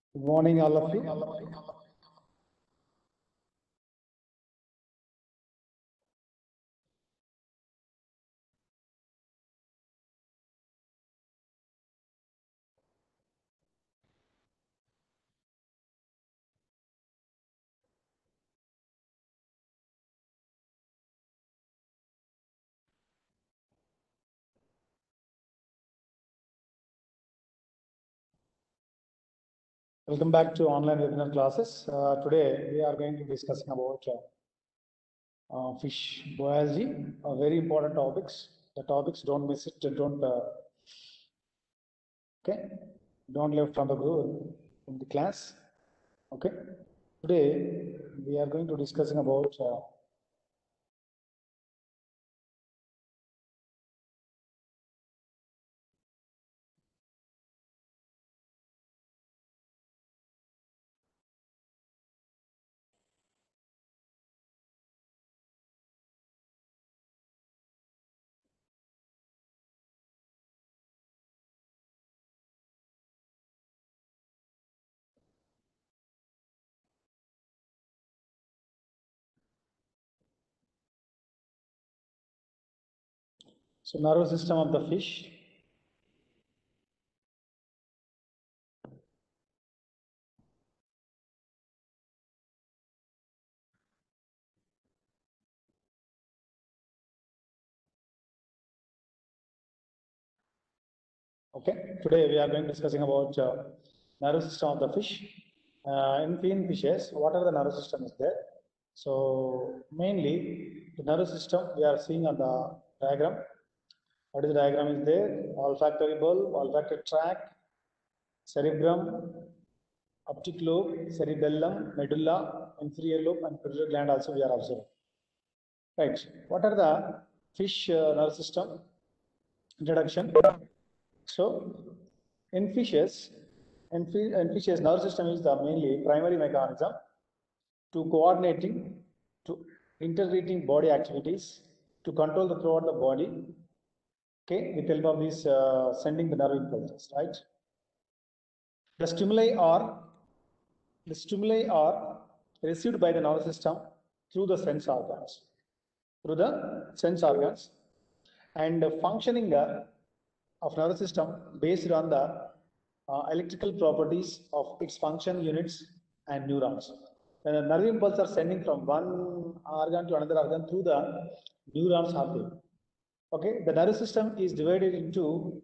Good morning, all of you. Welcome back to online webinar classes. Today we are going to discuss about fish biology, very important topics. The topics, don't miss it. Don't don't left from the group in the class. Okay. Today we are going to discussing about nervous system of the fish. Okay, today we are going to discussing about nervous system of the fish. In clean fishes, what are the nervous system is there? So mainly the nervous system we are seeing on the diagram. What is the diagram is there? Olfactory bulb, olfactory tract, cerebrum, optic lobe, cerebellum, medulla, inferior lobe, and pituitary gland also we are observing. Right. What are the fish nervous system? Introduction. So, in fishes, nervous system is the mainly primary mechanism to coordinating, to integrating body activities, to control the throughout the body. Okay, with help of this sending the nerve impulses, right? The stimuli are received by the nervous system through the sense organs, and functioning of nervous system based on the electrical properties of its function units and neurons. The nerve impulses are sending from one organ to another organ through the neurons are there. Okay, the nervous system is divided into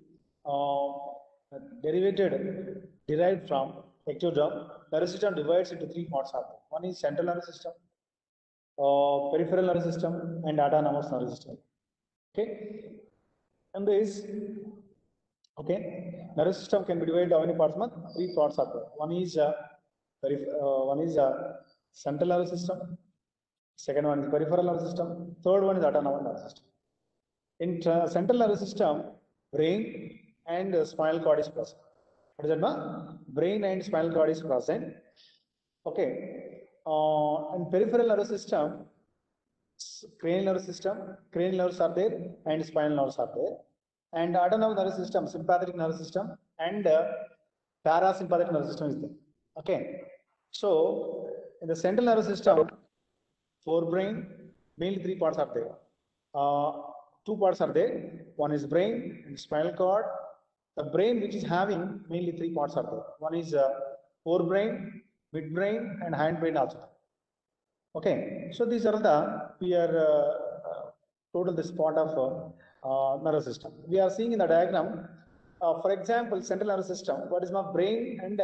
derived from ectoderm. Nervous system divides into three parts are there. One is central nervous system, peripheral nervous system, and autonomous nervous system. Okay, and this nervous system can be divided how many parts? Three parts are there. One is central nervous system. Second one is peripheral nervous system. Third one is autonomous nervous system. In central nervous system, brain and spinal cord is present. What is that? Brain and spinal cord is present. Okay. In peripheral nervous system, cranial nerves are there, and spinal nerves are there. And autonomic nervous system, sympathetic nervous system, and parasympathetic nervous system is there. Okay. So, in the central nervous system, forebrain, mainly three parts are there. Two parts are there. One is brain and spinal cord. The brain, which is having mainly three parts are there. One is forebrain, midbrain, and hindbrain also. Okay, so these are the we are total this part of nervous system. We are seeing in the diagram. For example, central nervous system. What is my brain and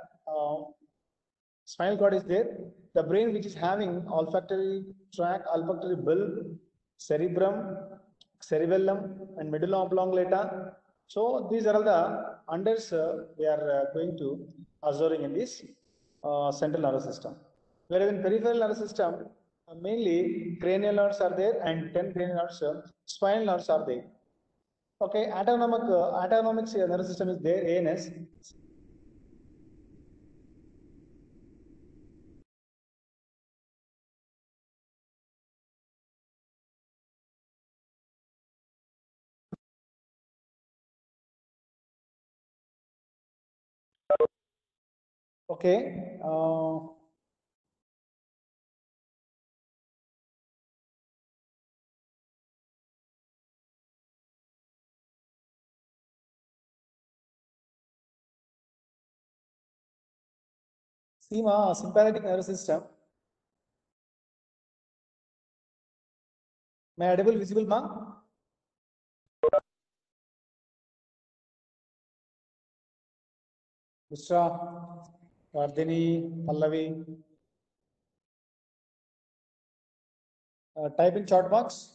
spinal cord is there. The brain, which is having olfactory tract, olfactory bulb, cerebrum, cerebellum, and medulla oblongata. So these are all the unders we are going to observing in this central nervous system. Whereas in peripheral nervous system, mainly cranial nerves are there and 10 cranial nerves, spinal nerves are there. Okay, autonomic nervous system is there, ANS. Okay. See ma, sympathetic nervous system. May audible visible ma? Bushra, Vardhini, Pallavi. Type in chat box.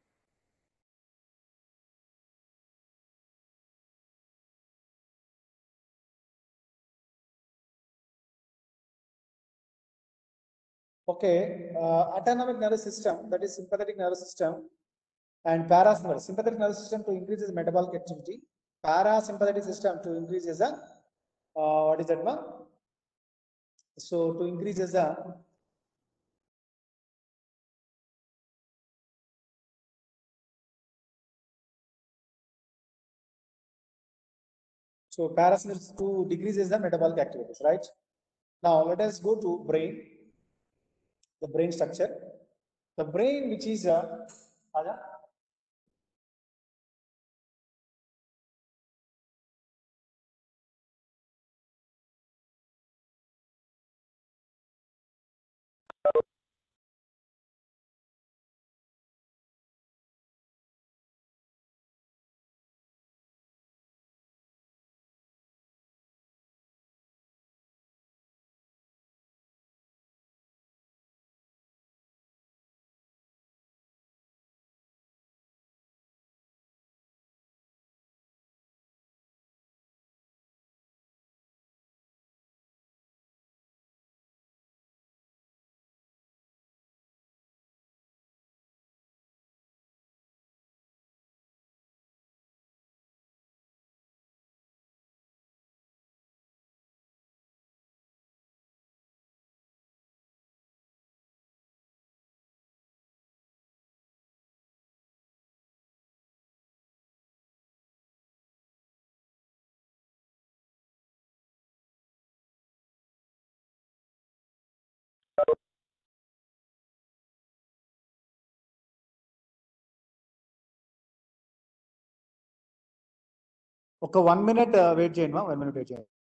Okay, autonomic nervous system, that is sympathetic nervous system, and parasympathetic. Sympathetic nervous system to increase metabolic activity. Parasympathetic system to increase the what is that one? So to increase the so parasympathetic to decreases the metabolic activities, right? Now let us go to brain, the brain structure. The brain, which is Aja? ఒక 1 minute wait చేయండి మా 1 minute wait చేయండి.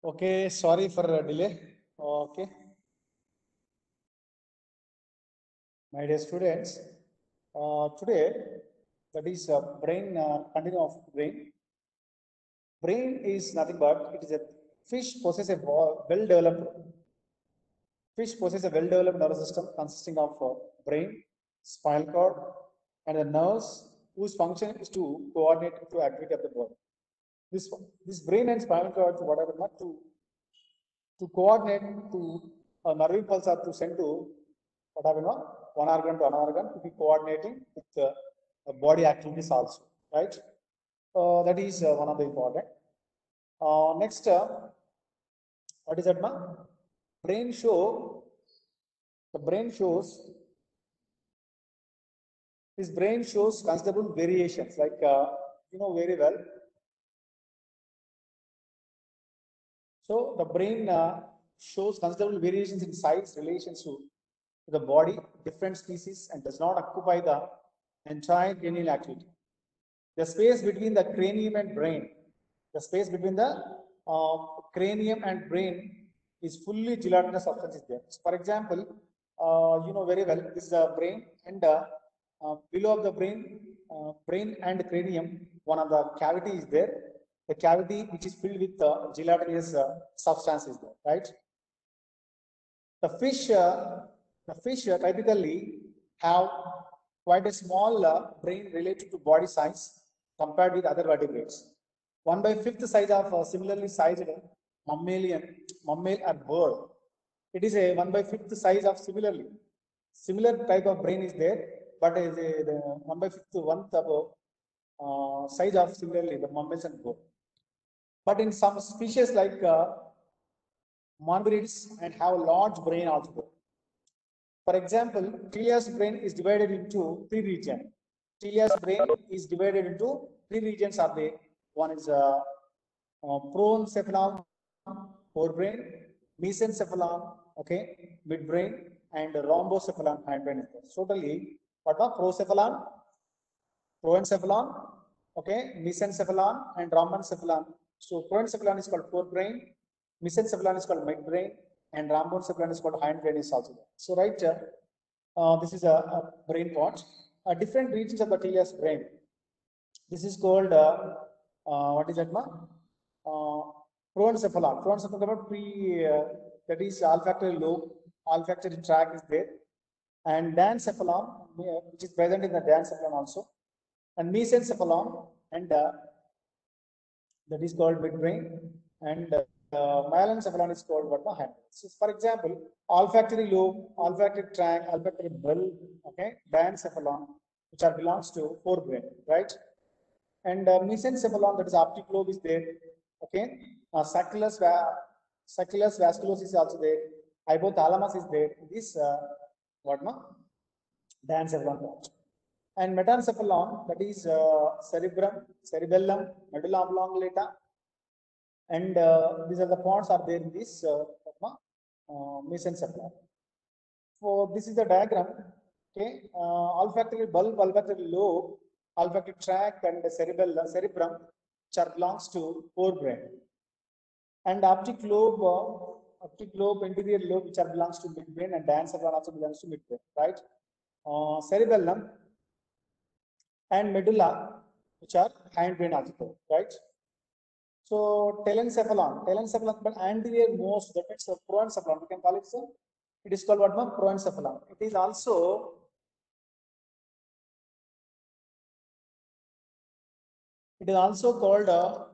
Okay, sorry for delay. Okay, my dear students, today that is brain continue of brain. Brain is nothing but it is a fish possesses a well-developed nervous system consisting of brain, spinal cord, and the nerves whose function is to coordinate the activity of the body. This this brain and spinal cord, whatever, not to coordinate to nerve impulse or to send to whatever, one organ to another organ to be coordinating with body activities also, right? That is one of the important. Next, what is that, ma? Brain show the brain shows His brain shows considerable variations, like you know very well. So the brain shows considerable variations in size, relations to the body, different species, and does not occupy the entire cranial activity. The space between the cranium and brain, the space between the cranium and brain is fully gelatinous substance is there. So for example, you know very well, this is the brain, and below of the brain and cranium, one of the cavity is there. The cavity which is filled with gelatinous substance is there, right? The fish, typically have quite a small brain related to body size compared with other vertebrates. 1/5 size of similarly sized mammal or bird. It is a 1/5 size of similar type of brain is there, but is the 1/5 one of size of similarly the mammals and bird. But in some species like mongrels and have a large brain also. For example, Tilia's brain is divided into three regions. Tilia's brain is divided into three regions of the one is proencephalon, forebrain, mesencephalon, okay, midbrain, and rhombocephalon, hindbrain. Totally, what was proencephalon, okay, mesencephalon, and rhombocephalon. So proencephalon is called forebrain, mesencephalon is called midbrain, and rhombocephalon is called hindbrain is also there. So right, this is a brain part. Different regions of the Tilia's brain. This is called what is that, ma? Proencephalon. Proencephalon that is olfactory lobe, olfactory tract is there, and diencephalon, which is present in the diencephalon also, and mesencephalon, and that is called midbrain, and myelencephalon is called what, the hand. So, for example, olfactory lobe, olfactory tract, olfactory bulb, okay, diencephalon, which are belongs to forebrain, right? And mesencephalon, that is optic lobe is there, okay. Sacculus vasculosus is also there. Hypothalamus is there. This what, no? Diencephalon part. And metencephalon, that is cerebellum, medulla oblongata, and these are the points are there in this mesencephalon. So this is the diagram. Okay, olfactory bulb, olfactory lobe, olfactory tract, and cerebrum, which belongs to forebrain, and optic lobe, interior lobe, which belongs to midbrain, and diencephalon also belongs to midbrain, right? Cerebellum and medulla, which are hindbrain also, right? So telencephalon, but anterior most, that means proencephalon, we can call it so. It is called what, proencephalon. It is also called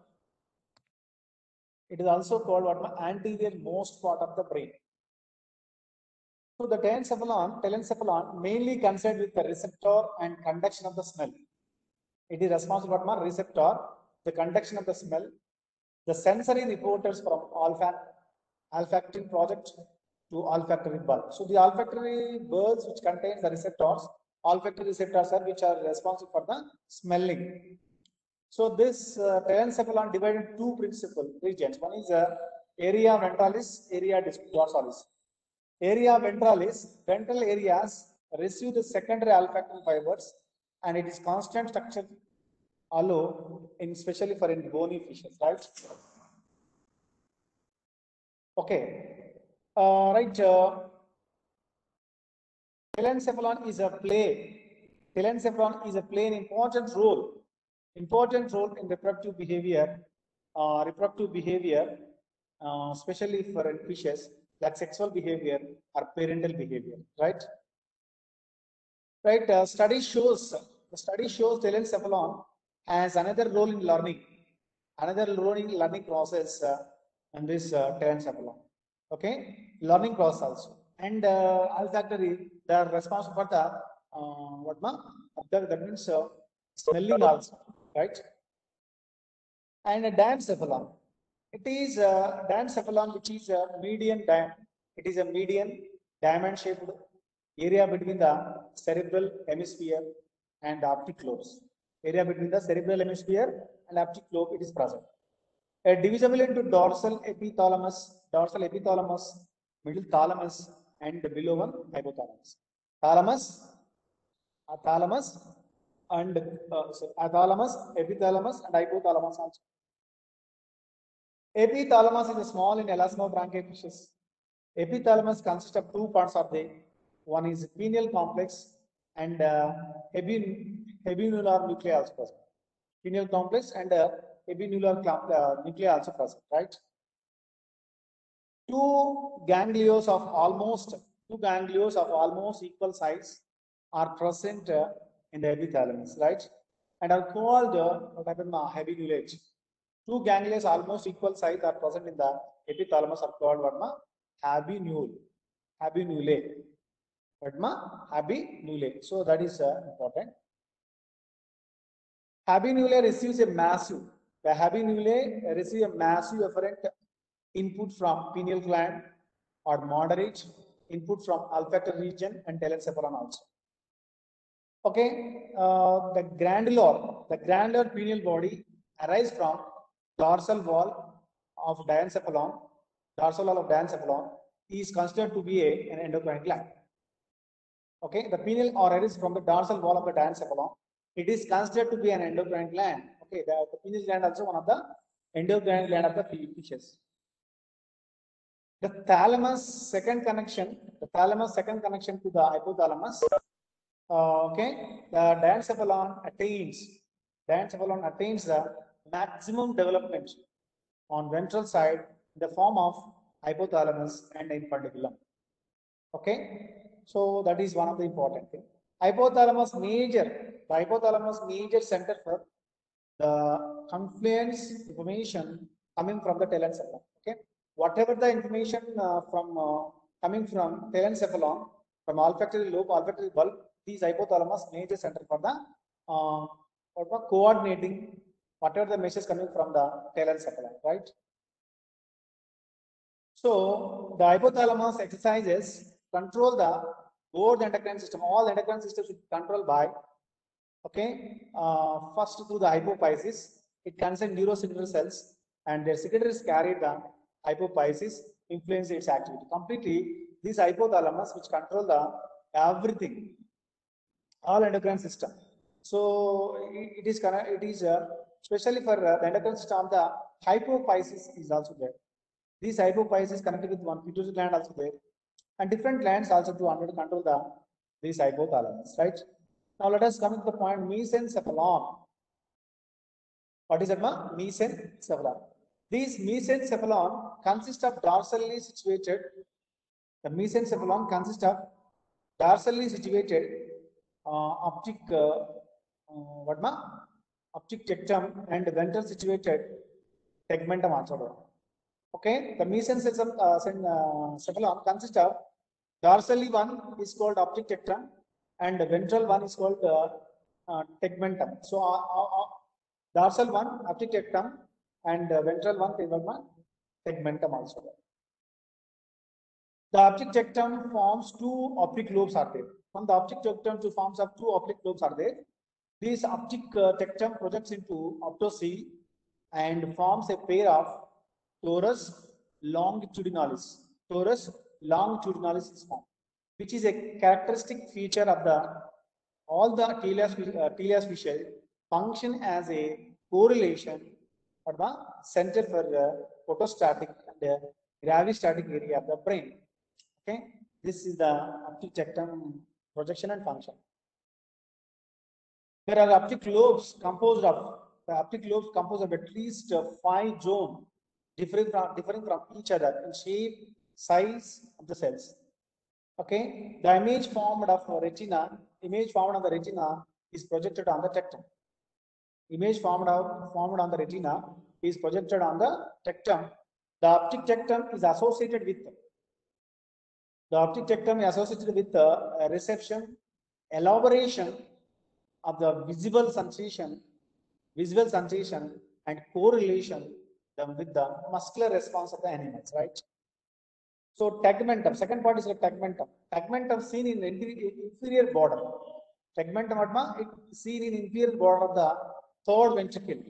what, anterior most part of the brain. So the telencephalon mainly concerned with the receptor and conduction of the smell. It is responsible for what, receptor, the conduction of the smell, the sensory reporters from olfactory project to olfactory bulb. So the olfactory bulbs which contains the receptors, olfactory receptors are which are responsible for the smelling. So this telencephalon divided into two principal regions. One is area ventralis, area dorsalis. Area ventralis, ventral areas receive the secondary olfactory fibers, and it is constant structure allow in especially for in bony fishes, right? Okay. Right. Telencephalon is a play. Telencephalon is a play an important role in reproductive behavior. Especially for fishes like sexual behavior or parental behavior. Right. Right. The study shows telencephalon has another role in learning, another role in learning process, and this telencephalon. Okay, learning process also, and olfactory they are responsible for the what ma that means smelling also, right? And a diencephalon. It is a diencephalon which is a median diamond. It is a median diamond shaped area between the cerebral hemisphere and the optic lobes. Area between the cerebral hemisphere and optic lobe it is present. Divisible into dorsal epithalamus, middle thalamus, and below one hypothalamus. Thalamus, thalamus, and thalamus, epithalamus, and hypothalamus also. Epithalamus is a small in elasmobranchial fishes. Epithalamus consists of two parts of the one is pineal complex and habenular nuclei also present. Pineal complex and habenular nuclei also present, right? Two ganglios of almost equal size are present in the epithalamus, right? And are called habinulate. Two ganglios almost equal size are present in the epithalamus are called habinule. Habinule. So that is important. Habinule receives a massive. The habinule receives a massive efferent input from pineal gland or moderate input from olfactory region and telencephalon also. Okay, the granular pineal body arises from dorsal wall of diencephalon. Dorsal wall of diencephalon is considered to be an endocrine gland. Okay, the pineal or arises from the dorsal wall of the diencephalon. It is considered to be an endocrine gland. Okay, the pineal gland also one of the endocrine gland of the fishes. The thalamus second connection to the hypothalamus. Okay, the diencephalon attains the maximum development on ventral side in the form of hypothalamus and infundibulum. Okay, so that is one of the important thing. The hypothalamus major center for the confluence information coming from the telencephalon. Okay, whatever the information coming from telencephalon, from olfactory lobe, olfactory bulb, these hypothalamus major center for the coordinating whatever the messages coming from the telencephalon, right? So the hypothalamus exercises control both the endocrine system. All the endocrine systems should be controlled by, okay, first through the hypophysis. It concerns neurosignator cells and their secretaries carry the hypophysis, influence its activity. Completely, this hypothalamus which control the everything, all endocrine system. So it is especially for the endocrine system, the hypophysis is also there. This hypophysis connected with one pituitary gland also there, and different glands also to control this hypothalamus, right? Now let us come to the point mesencephalon. What is that? Mesencephalon. This mesencephalon consists of dorsally situated. The mesencephalon consists of dorsally situated optic optic tectum and ventral situated tegmentum also. Okay, the mesencephalon consists of dorsally one is called optic tectum and the ventral one is called tegmentum. So dorsal one optic tectum and ventral one tegmentum also. The optic tectum forms two optic lobes are there. From the optic tectum to forms of two optic lobes are there. This optic tectum projects into optocele and forms a pair of torus longitudinalis. Torus longitudinalis is formed, which is a characteristic feature of all the Teleost fishes function as a correlation at the center for photostatic and gravistatic area of the brain. Okay, this is the optic tectum projection and function. There are optic lobes composed of at least 5 zones differing from each other in shape, size of the cells. Okay, the image formed on the retina is projected on the tectum. Image formed on the retina is projected on the tectum. The optic tectum is associated with reception, elaboration of the visual sensation and correlation with the muscular response of the animals, right? So tegmentum, second part is the tegmentum. Tegmentum seen in inferior border. Tegmentum seen in inferior border of the third ventricle.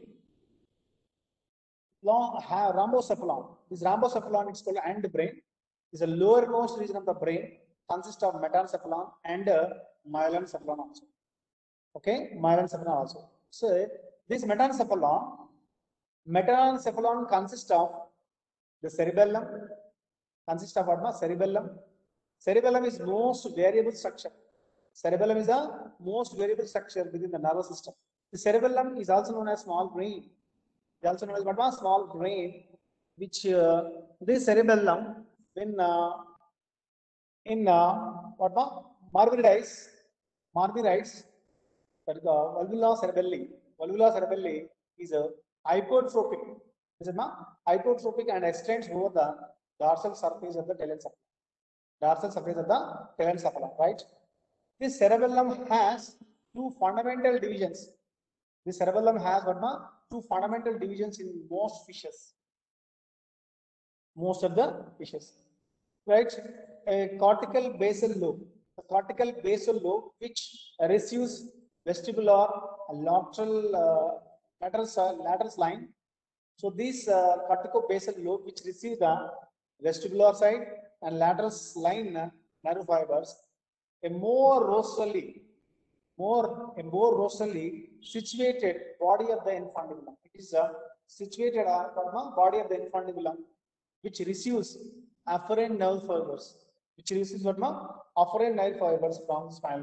Rhambocephalon. This rhambocephalon is called end brain. Is a lowermost region of the brain, consists of metencephalon and myelencephalon also. Okay, myelencephalon also. So this metencephalon consists of the cerebellum. Consists of what? Cerebellum. Cerebellum is most variable structure. Cerebellum is the most variable structure within the nervous system. The cerebellum is also known as small brain. It is also known as what? Small brain, which this cerebellum when in Marvirides, that is the valvula cerebelli is a hypertrophic. This is hypertrophic and extends over the dorsal surface of the telencephalon. Right? This cerebellum has two fundamental divisions. This cerebellum has two fundamental divisions in most fishes. Most of the fishes. Right? A cortical basal lobe. The cortical basal lobe which receives vestibular lateral line. So this corticobasal lobe which receives the vestibular side and lateral line nerve fibers, a more rostrally situated body of the infundibulum. It is situated body of the infundibulum which receives afferent nerve fibers. Afferent nerve fibers from spinal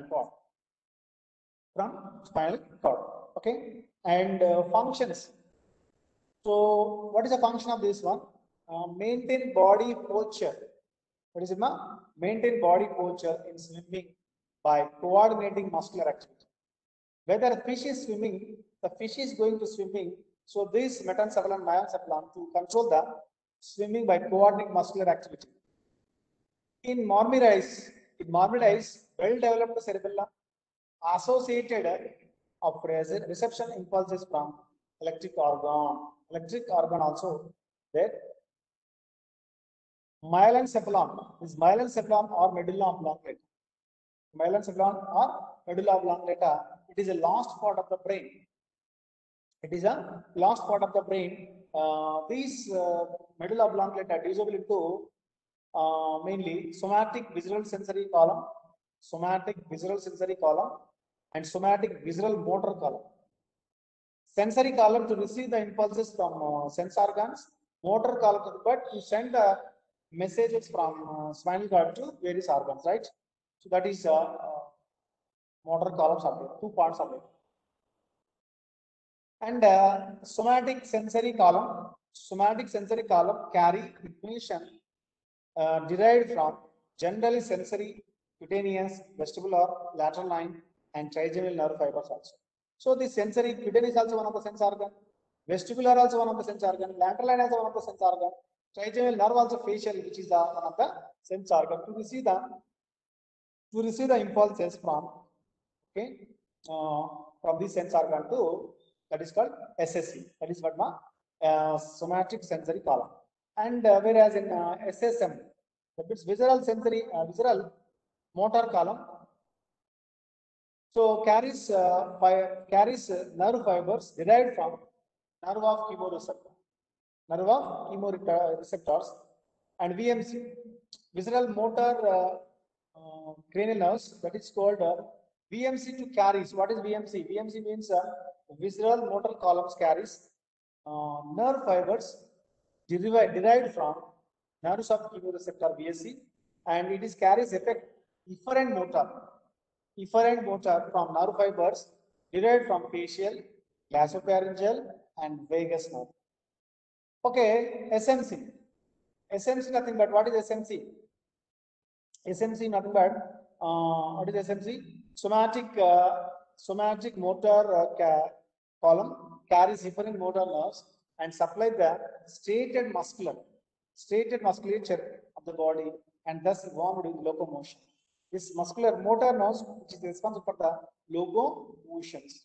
cord. Okay, and functions. So, what is the function of this one? Maintain body posture. What is it? Maintain body posture in swimming by coordinating muscular activity. Whether a fish is swimming, the fish is going to swimming. So, this metencephalon, myelencephalon to control the swimming by coordinating muscular activity. In Mormirides, well-developed cerebellum associated of reception impulses from electric organ. Electric organ also there. Myelencephalon is myelencephalon or medulla oblongata. Myelencephalon or medulla oblongata. It is a last part of the brain. These medulla oblongata divisible into mainly somatic visceral sensory column, and somatic visceral motor column. Sensory column to receive the impulses from sense organs, motor column to send the messages from spinal cord to various organs, right? So that is motor columns are there, 2 parts are there. And somatic sensory column carry information derived from generally sensory, cutaneous, vestibular, lateral line, and trigeminal nerve fibers also. So the sensory, cutaneous is also one of the sense organ, vestibular also one of the sense organ, lateral line also one of the sense organ, trigeminal nerve also facial, which is one of the sense organ to receive the impulses from from this sense organ to that is called SSC. That is what somatic sensory column. And whereas in SSM, the visceral motor column, so carries nerve fibers derived from nerve of chemoreceptors, and VMC, visceral motor cranial nerves, that is called VMC to carries. What is VMC? VMC means visceral motor columns carries nerve fibers derived from nerves of chemoreceptor BSC, and it is carries effect efferent motor from nerve fibers derived from facial, glosopharyngeal, and vagus nerve. Okay, SMC. SMC nothing but what is SMC? SMC nothing but what is SMC? Somatic motor column carries different motor nerves and supply the stated musculature of the body and thus involved in locomotion. This muscular motor nerves which is responsible for the locomotions.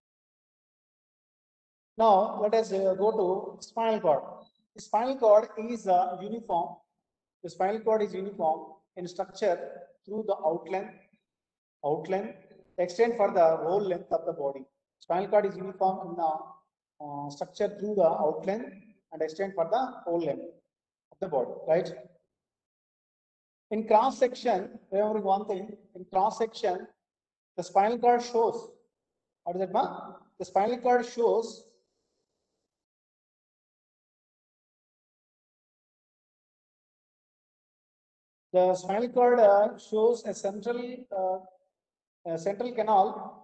Now let us go to spinal cord. The spinal cord is uniform. The spinal cord is uniform in structure through the outline, extend for the whole length of the body. Spinal cord is uniform in the structure through the outline and extend for the whole length of the body, right? In cross section, remember one thing, in cross section, the spinal cord shows, what is that, ma? The spinal cord shows the spinal cord shows a central canal.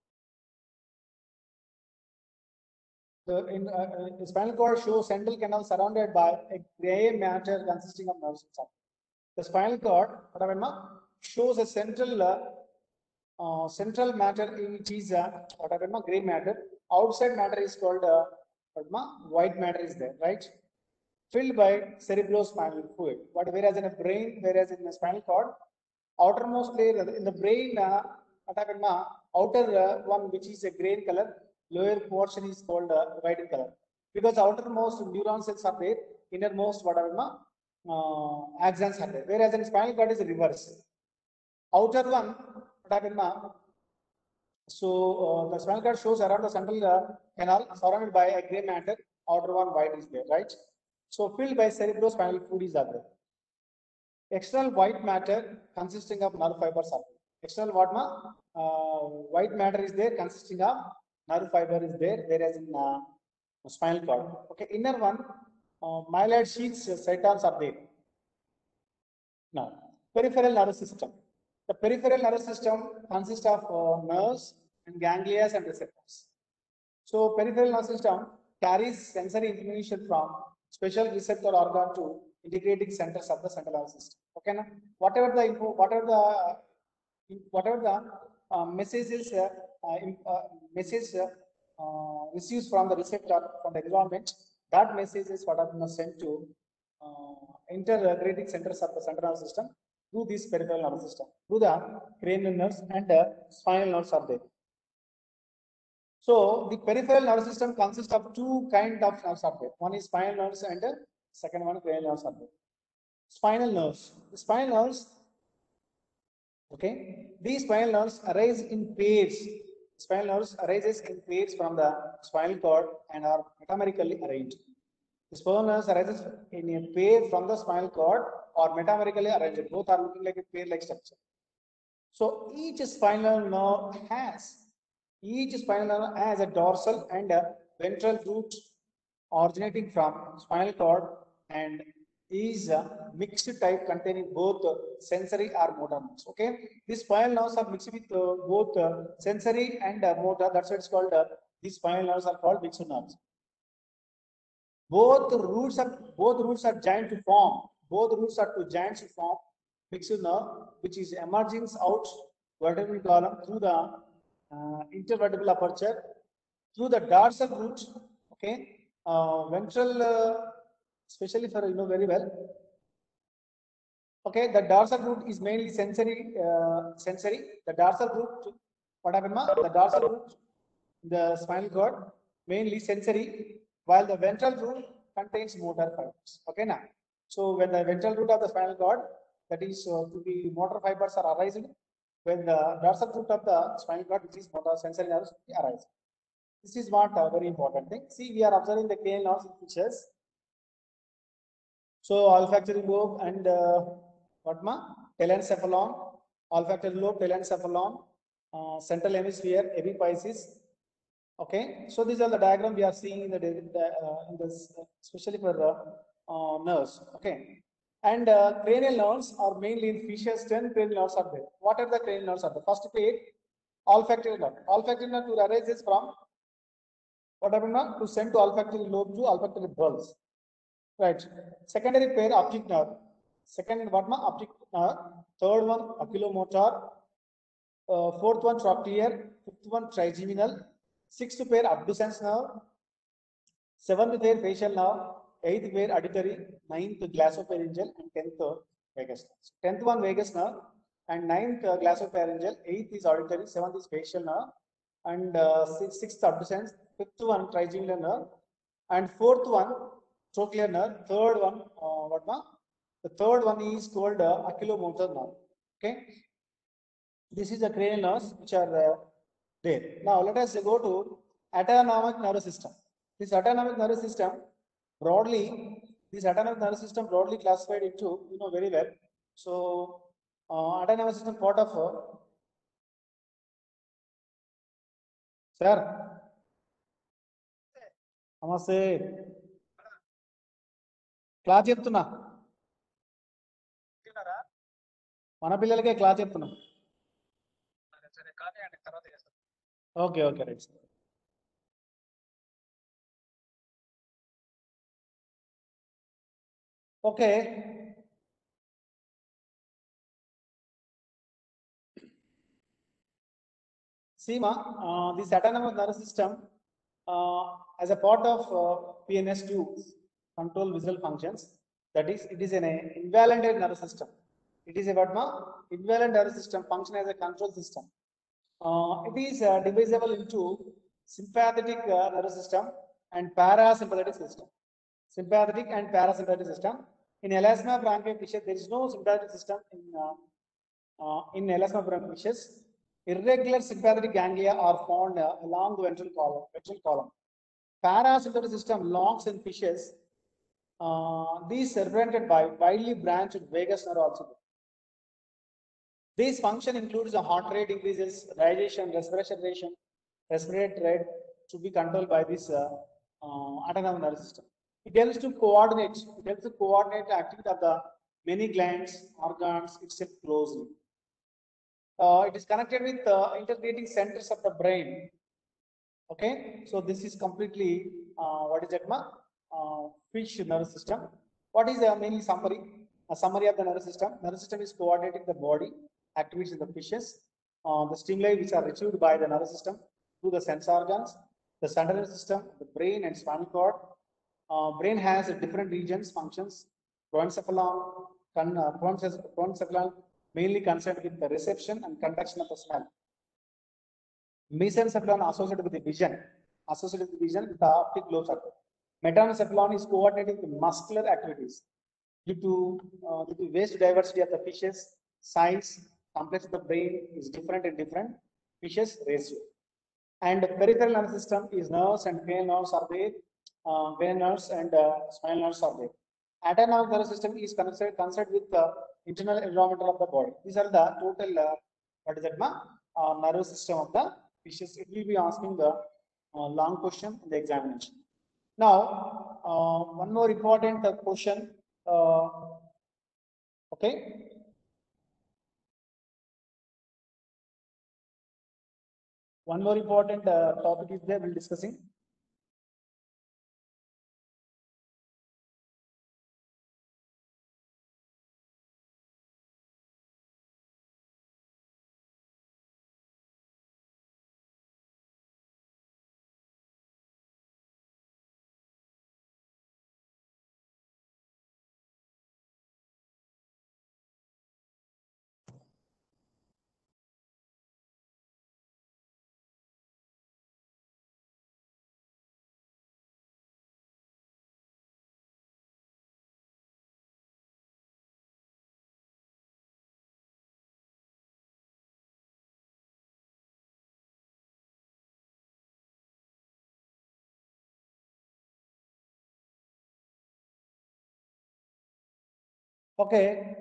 The spinal cord shows central canal surrounded by a gray matter consisting of nerves. The spinal cord shows a central matter which is gray matter. Outside matter is called white matter is there, right? Filled by cerebrospinal fluid. But whereas in a brain, whereas in the spinal cord, outermost layer in the brain, outer one which is a green color, lower portion is called white in color. Because outermost neuron cells are there, innermost axons are there. Whereas in spinal cord is reverse. Outer one, so the spinal cord shows around the central canal surrounded by a gray matter. Outer one white is there, right? So filled by cerebrospinal fluid is there. External white matter consisting of nerve fibers are there. External white matter is there consisting of nerve fiber is there, whereas in spinal cord. Okay, inner one, myeloid sheaths, cytons are there. Now, peripheral nervous system. The peripheral nervous system consists of nerves and ganglia and receptors. So, peripheral nervous system carries sensory information from special receptor organ to integrating centers of the central nervous system. Okay, now whatever the info, whatever the messages receives from the receptor from the environment, that message is what are sent to integrating centers of the central nervous system through this peripheral nervous system, through the cranial nerves and spinal nerves are there. So the peripheral nervous system consists of two kinds of nerves are there. One is spinal nerves and second one cranial nerves are there. Spinal nerves. The spinal nerves, okay, these spinal nerves arise in pairs. Spinal nerves arises in pairs from the spinal cord and are metamerically arranged. The spinal nerves arises in a pair from the spinal cord or metamerically arranged. Both are looking like a pair-like structure. So each spinal nerve has a dorsal and a ventral root originating from spinal cord and is a mixed type containing both sensory or motor nerves. Okay, these spinal nerves are mixed with both sensory and motor. That's why it's called these spinal nerves are called mixed nerves. Both roots are joined to form. Both roots are to join to form mixed nerve, which is emerging out vertebral column through the intervertebral aperture through the dorsal root. Okay, ventral, especially for very well. Okay, the dorsal root is mainly sensory. The dorsal root, what happened? The dorsal root, the spinal cord, mainly sensory, while the ventral root contains motor fibers. Okay, now, so when the ventral root of the spinal cord, that is to be motor fibers are arising, when the dorsal root of the spinal cord, which is motor sensory nerves, arise. This is what a very important thing. See, we are observing the cranial nerves in pictures. So olfactory lobe and telencephalon, olfactory lobe, telencephalon, central hemisphere, epiphysis. Okay, so these are the diagram we are seeing in the in this, especially for the nerves. Okay, And cranial nerves are mainly in fishes. 10 cranial nerves are there. What are the cranial nerves? Are the first pair olfactory nerve. Olfactory nerve arises from what happened now? To send to olfactory lobe to olfactory bulbs. Right. Secondary pair optic nerve. Second what ma optic nerve. Third one oculomotor. Fourth one trochlear. Fifth one trigeminal. Sixth pair abducens nerve. Seventh pair facial nerve. Eighth pair auditory. Ninth glossopharyngeal and tenth vagus nerve. Tenth one vagus nerve and ninth glossopharyngeal. Eighth is auditory. Seventh is facial nerve and sixth abducens. Fifth one trigeminal nerve and fourth one trochlear nerve. Third one what ma? The third one is called oculomotor nerve. Okay. This is the cranial nerves which are there. Now let us go to autonomic nervous system. This autonomic nervous system broadly, this autonomic nervous system broadly classified into, you know very well. So autonomic system part of sir, నమస్తే class చెప్తున్నా మన పిల్లలకే class చెప్తున్నా okay okay right sir okay SEMA, this autonomous nervous system, as a part of PNS2 control visual functions, that is, it is an involuntary nervous system. It is a what ma? Involuntary nervous system function as a control system. It is divisible into sympathetic nervous system and parasympathetic system. Sympathetic and parasympathetic system. In elasma bronchial there is no sympathetic system in elasma bronchial. Irregular sympathetic ganglia are found along the ventral column. Parasympathetic system longs in fishes. These are represented by widely branched vagus nerve also. This function includes the heart rate increases, digestion, respiration rate to be controlled by this autonomic nervous system. It helps to coordinate. It helps to coordinate the activity of the many glands, organs itself closely. It is connected with integrating centers of the brain. Okay, so this is completely what is that ma? Fish nervous system. What is the mainly summary? A summary of the nervous system. Nervous system is coordinating the body activities in the fishes. The stimuli which are received by the nervous system through the sense organs, the central nervous system, the brain and spinal cord. Brain has different regions, functions. Proencephalon mainly concerned with the reception and conduction of the smell. Mesencephalon associated with the vision, with the optic lobes. Metanocephalon is coordinating the muscular activities due to vast diversity of the fishes, size, complex of the brain is different in different fishes ratio. And peripheral nervous system is nerves and cranial nerves are there, vein nerves and spinal nerves are there. Autonomic nervous system is concerned with the internal environment of the body. These are the total what is that ma? Nervous system of the fishes. It will be asking the long question in the examination. Now, one more important question. Okay. One more important topic is there we'll discussing. Okay.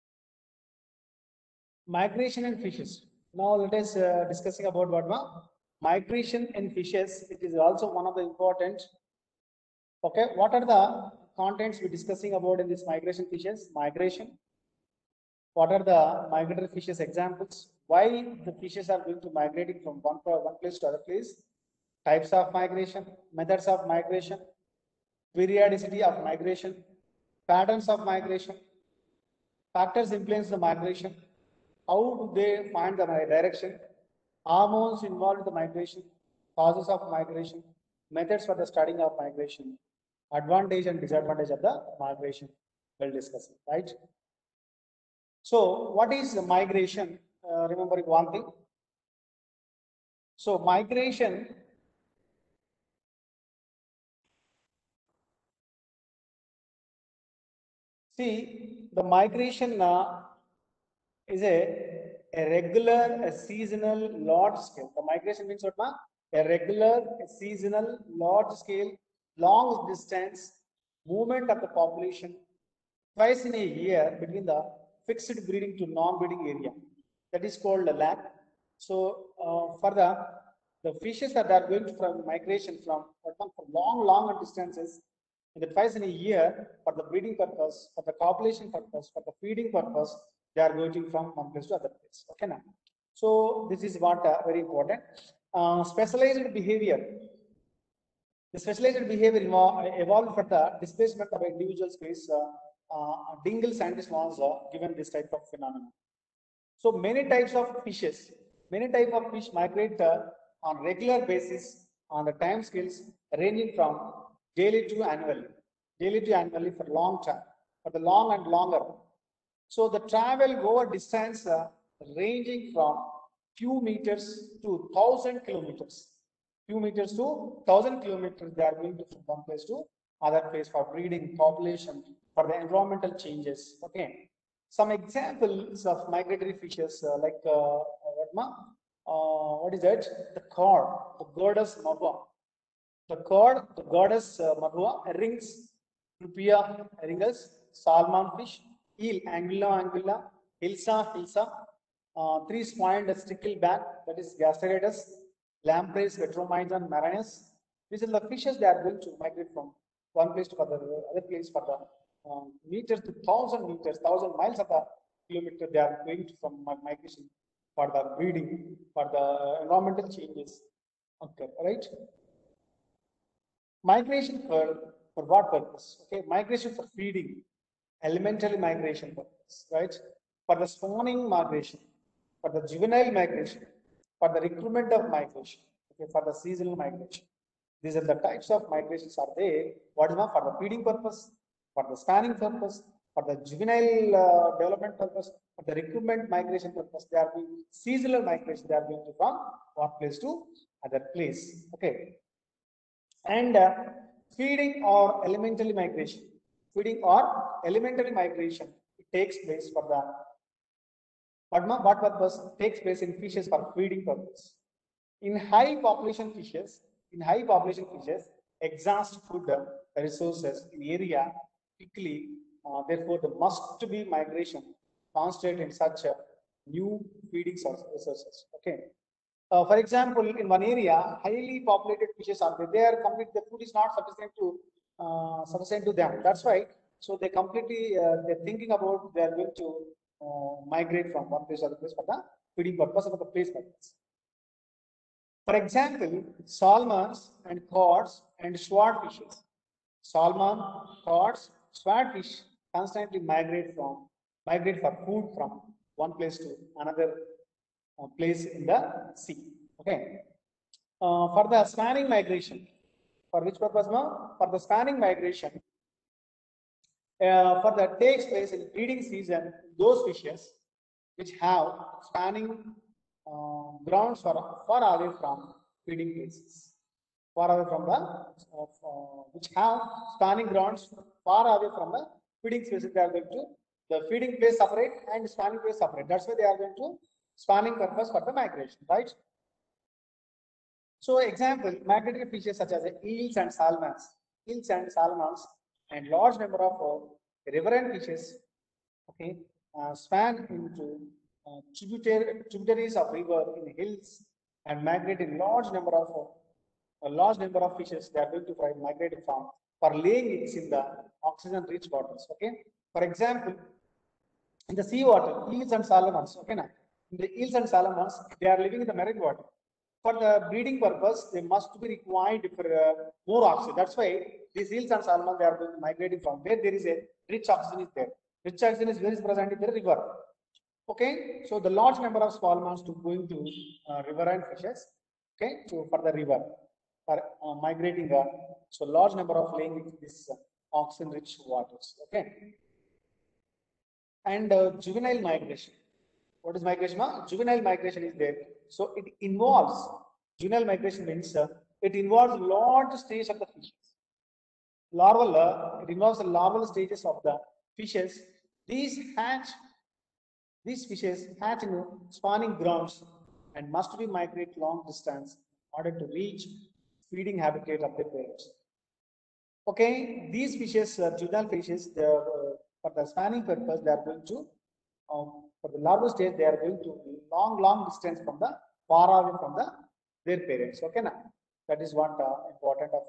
Migration in fishes. Now let us discussing about what ma? Migration in fishes, it is also one of the important. Okay, what are the contents we're discussing about in this migration fishes? Migration. What are the migratory fishes examples? Why the fishes are going to migrating from one place to other place? Types of migration, methods of migration, periodicity of migration, patterns of migration, factors influence the migration, how do they find the direction, hormones involved in the migration, causes of migration, methods for the studying of migration, advantage and disadvantage of the migration. We'll discuss it, right? So, what is the migration? Remember one thing. So, migration. See, the migration is a regular, a seasonal, large scale. The migration means what? A regular, a seasonal, large scale, long distance movement of the population twice in a year between the fixed breeding to non-breeding area. That is called a lag. So for the fishes that are going to from migration from long distances, and the twice in a year for the breeding purpose, for the copulation purpose, for the feeding purpose, they are going from one place to other place. Okay, now. So this is what very important. Specialized behavior. The specialized behavior evolved for the displacement of individual space. Dingle scientist was given this type of phenomenon. So many types of fishes, many types of fish migrate on regular basis on the time scales ranging from daily to annually for long time, for the long and longer. So the travel over distance ranging from few meters to 1,000 kilometers. Few meters to 1,000 kilometers, they are going to from one place to other place for breeding, population, for the environmental changes. Okay. Some examples of migratory fishes what is that? The cod, the goddess marva. The cod, the goddess marva, rings, rupia, ringus, salmon fish, eel, angula, hilsa, three-spined stickleback, that is Gasterotus, lampreys, Vetromyzon, marinus. These are the fishes that are going to migrate from one place to other place for the meters to 1,000 meters, 1,000 miles of the kilometer. They are going to from migration for the breeding, for the environmental changes. Okay, right? Migration for what purpose? Okay, migration for feeding, elementary migration purpose, right? For the spawning migration, for the juvenile migration, for the recruitment of migration, okay, for the seasonal migration. These are the types of migrations are there. What is for the feeding purpose, for the spanning purpose, for the juvenile development purpose, for the recruitment migration purpose. They are being seasonal migration. They are going to from one place to other place. Okay, and feeding or elementary migration. Feeding or elementary migration, it takes place for the what purpose takes place in fishes for feeding purpose. In high population fishes, exhaust food resources in area quickly. Therefore, there must be migration constant in such a new feeding resources. Okay. For example, in one area, highly populated fishes are there. They are complete. The food is not sufficient to them. That's why. So they completely they're thinking about they are going to migrate from one place to other place for the feeding purpose or for the place purpose. For example, salmons and cods and swordfishes. Salmon, cods, swordfish constantly migrate for food from one place to another place in the sea. Okay. For the spanning migration, for which purpose? No? For the spanning migration, for that takes place in breeding season, those fishes which have spanning grounds far away from feeding places, far away from which have spanning grounds far away from the feeding spaces. They are going to the feeding place separate and spanning place separate. That's why they are going to spanning purpose for the migration, right? So, example, migratory fishes such as eels and salmons, and large number of riverine fishes, okay, span into tributaries of river in hills and migrating a large number of fishes. They are going to try migrating from for laying eggs in the oxygen-rich waters. Okay. For example, in the seawater, eels and salamans. Okay, now in the eels and salamans, they are living in the marine water. For the breeding purpose, they must be required for more oxygen. That's why these eels and salamans they are migrating from where there is a rich oxygen is there. Rich oxygen is very present in the river. Okay, so the large number of small amounts to going to riverine fishes. Okay, so for the river, for migrating, so large number of laying in this oxygen-rich waters. Okay, and juvenile migration. What is migration? Juvenile migration is there. So it involves juvenile migration means it involves large stage of the fishes. Larval, it involves the larval stages of the fishes. These fishes hatch in spawning grounds and must be migrate long distance in order to reach feeding habitat of their parents. Okay, these fishes, juvenile fishes, they are, for the spawning purpose, they are going to, for the larval stage, they are going to long distance from the far away from the their parents. Okay, now that is what important of.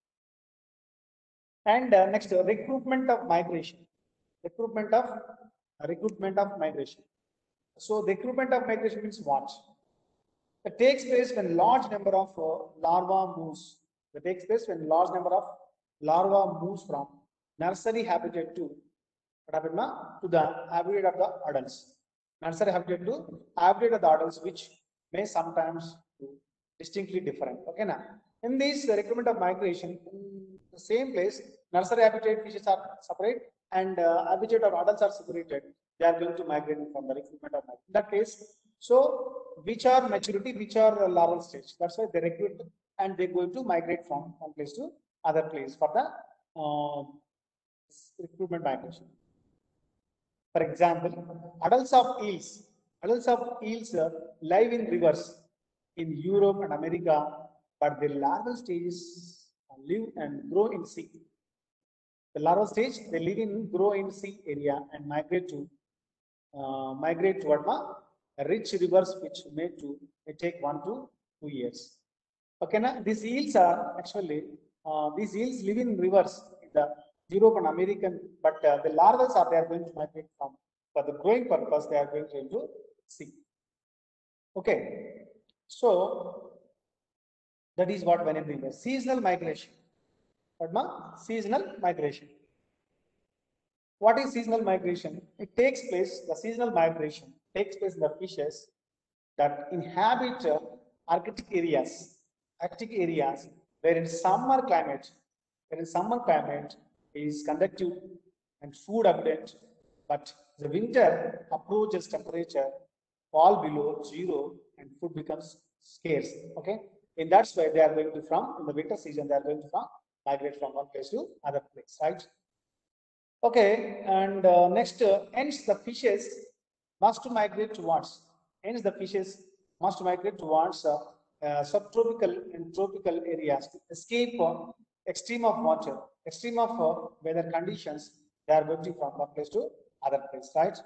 And next, recruitment of migration. Recruitment of migration. So the recruitment of migration means what? It takes place when large number of larvae moves. It takes place when large number of larvae moves from nursery habitat to the habitat of the adults. Nursery habitat to habitat of the adults, which may sometimes be distinctly different. Okay, now in this recruitment of migration, in the same place, nursery habitat fishes are separate and habitat of adults are separated. They are going to migrate from the recruitment of migration. In that case, so which are maturity, which are larval stage. That's why they recruit and they're going to migrate from one place to other place for the recruitment migration. For example, adults of eels live in rivers in Europe and America, but their larval stages live and grow in sea. The larval stage they live in, grow in sea area and migrate toward rich rivers, which may take 1 to 2 years. Okay, now these eels are actually these eels live in rivers in the Europe and American, but the larvas are they are going to migrate from for the growing purpose. They are going to into sea. Okay, so that is what when it is seasonal migration. What seasonal migration? What is seasonal migration? It takes place. The seasonal migration takes place in the fishes that inhabit Arctic areas where in summer climate is conductive and food abundant, but the winter approaches temperature fall below zero and food becomes scarce. Okay, in that's why they are going to from in the winter season they are going to migrate from one place to other place, right? Okay, and next, hence the fishes must migrate towards. Hence the fishes must migrate towards subtropical and tropical areas to escape extreme of water, extreme of weather conditions. They are going from one place to other place, right?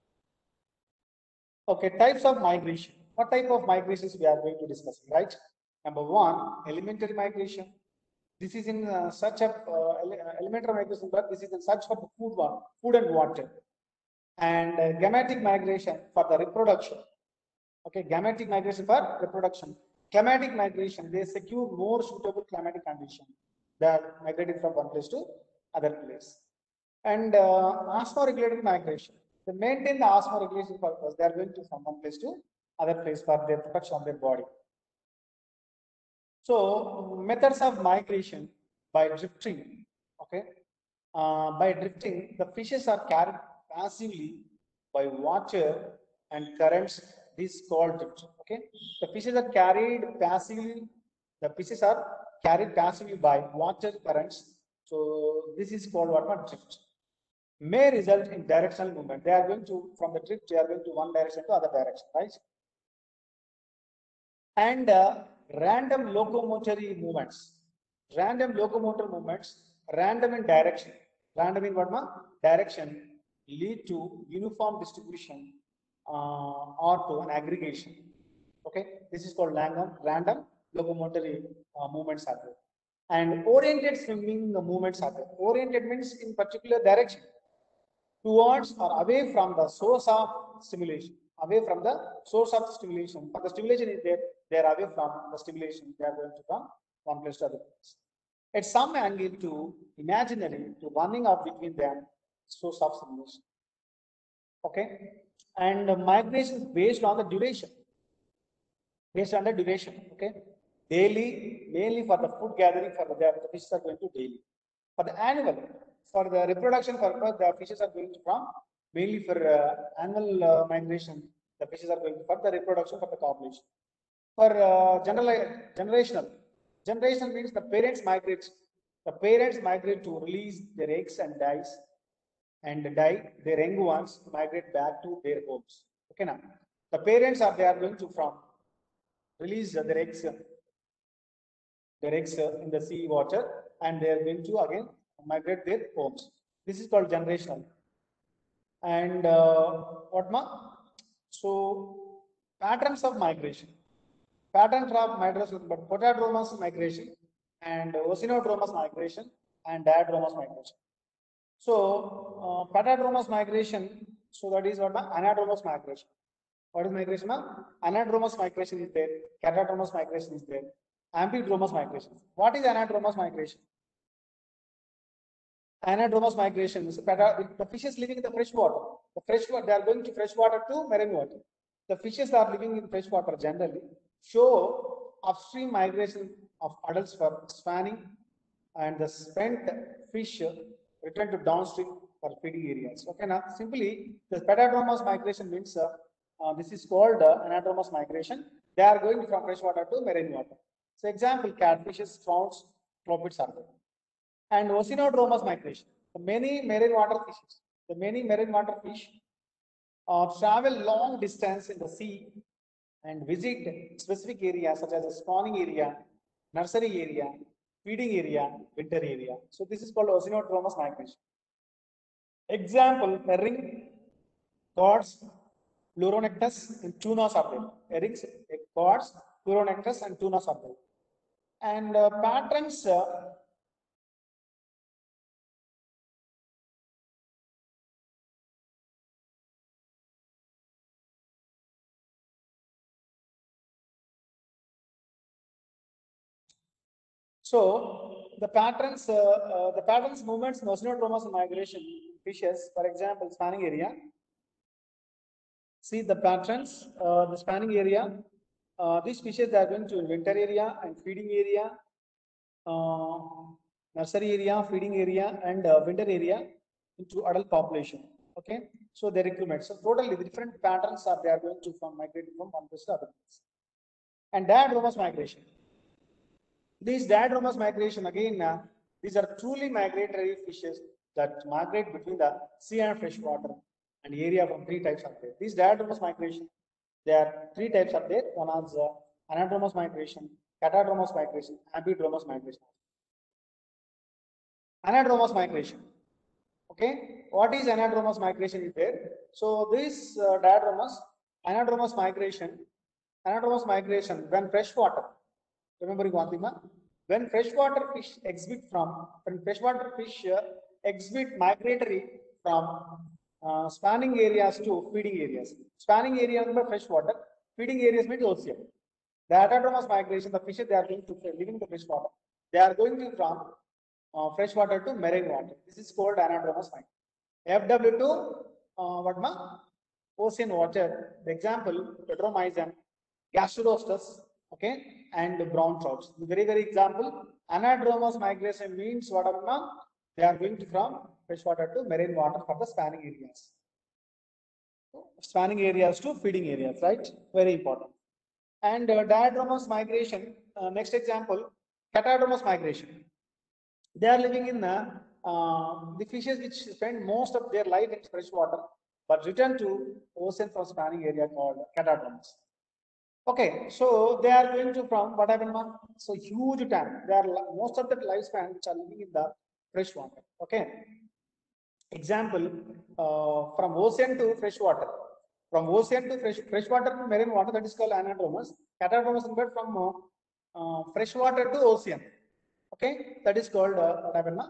Okay, types of migration. What type of migrations we are going to discuss, right? Number one, elementary migration. This is in search of elementary migration, but this is in search for food and water. And gametic migration for the reproduction. Okay, gametic migration for reproduction. Climatic migration, they secure more suitable climatic condition. They are migrating from one place to other place. And osmoregulated migration. They maintain the osmoregulation purpose. They are going to from one place to other place for their protection of their body. So methods of migration by drifting. Okay, by drifting, the fishes are carried passively by water and currents. This is called drift. Okay, the fishes are carried passively. The fishes are carried passively by water currents. So this is called what drift. May result in directional movement. They are going to from the drift. They are going to one direction to other direction, right? And random locomotory movements. Random locomotor movements, random in direction. Random in what? Direction lead to uniform distribution or to an aggregation. Okay, this is called random locomotory movements are there. And oriented swimming movements are there. Oriented means in particular direction, towards or away from the source of stimulation. Away from the source of stimulation. But the stimulation is there, they are away from the stimulation. They are going to from one place to other place. At some angle to imaginary to running up between them source of stimulation. Okay, and migration is based on the duration. Based on the duration. Okay, daily, mainly for the food gathering for the fishes are going to daily. For the annual, for the reproduction purpose, the fishes are going to from mainly for annual migration. The fishes are going for the reproduction for the population. For generational, generation means the parents migrate. The parents migrate to release their eggs and dies and die. Their young ones migrate back to their homes. Okay, now the parents are they are going to from release their eggs in the sea water, and they are going to again migrate their homes. This is called generational. And what ma? So patterns of migration. Patterns of migration, but protodromous migration and oceanodromous migration and diadromous migration. So patadromous migration, so that is what the anadromous migration. What is migration? Anadromous migration is there, catadromous migration is there, ambidromous migration. What is anadromous migration? Anadromous migration is the fishes living in the fresh water. The fresh water, they are going to fresh water to marine water. The fishes are living in fresh water generally show upstream migration of adults for spawning, and the spent fish return to downstream for feeding areas. Okay, now simply the pedadromous migration means this is called anadromous migration. They are going from fresh water to marine water. So example, catfishes, trouts, tropids are there. And oceanodromous migration. Many marine water fishes, the many marine water fish travel long distance in the sea and visit specific areas such as a spawning area, nursery area, feeding area, winter area. So this is called oceanodromous migration. Example, herring, cod, Pleuronectus, and tunas are there. Herrings, cod, Pleuronectus, and tunas are there. And patterns so the patterns movements in oceanodromous migration fishes, for example, spanning area. See the patterns, the spanning area. These fishes are going to winter area and feeding area, uh, nursery area, feeding area, and winter area into adult population. Okay, so they recruitment. So totally different patterns are they are going to from migrating from one place to other place. And diadromous migration. These diadromous migration again, these are truly migratory fishes that migrate between the sea and fresh water and area from three types are there. These diadromous migration, there are three types are there. One is anadromous migration, catadromous migration, ambidromous migration. Anadromous migration. Okay, what is anadromous migration is there? So this anadromous migration when freshwater. Remembering one thing, when freshwater fish exhibit migratory from spanning areas to feeding areas. Spanning areas are freshwater, feeding areas means ocean. The anadromous migration, the fishes they are going to living in the freshwater. They are going to from freshwater to marine water. This is called anadromous migration. FW2, what ma? Ocean water. The example, Pedromyzon, Gastrostus, okay, and brown trouts. The very example, anadromous migration means what ma? They are going to from freshwater to marine water for the spanning areas. Spanning areas to feeding areas, right? Very important. And diadromous migration, next example, catadromous migration. They are living in the fishes which spend most of their life in fresh water, but return to ocean for spanning area called catadromous. Okay, so they are going to from what happened? So huge tank. They are most of the lifespan which are living in the fresh water. Okay. Example, from ocean to fresh water. From ocean to freshwater to marine water, that is called anadromous. Catadromous convert from freshwater to ocean. Okay, that is called what happened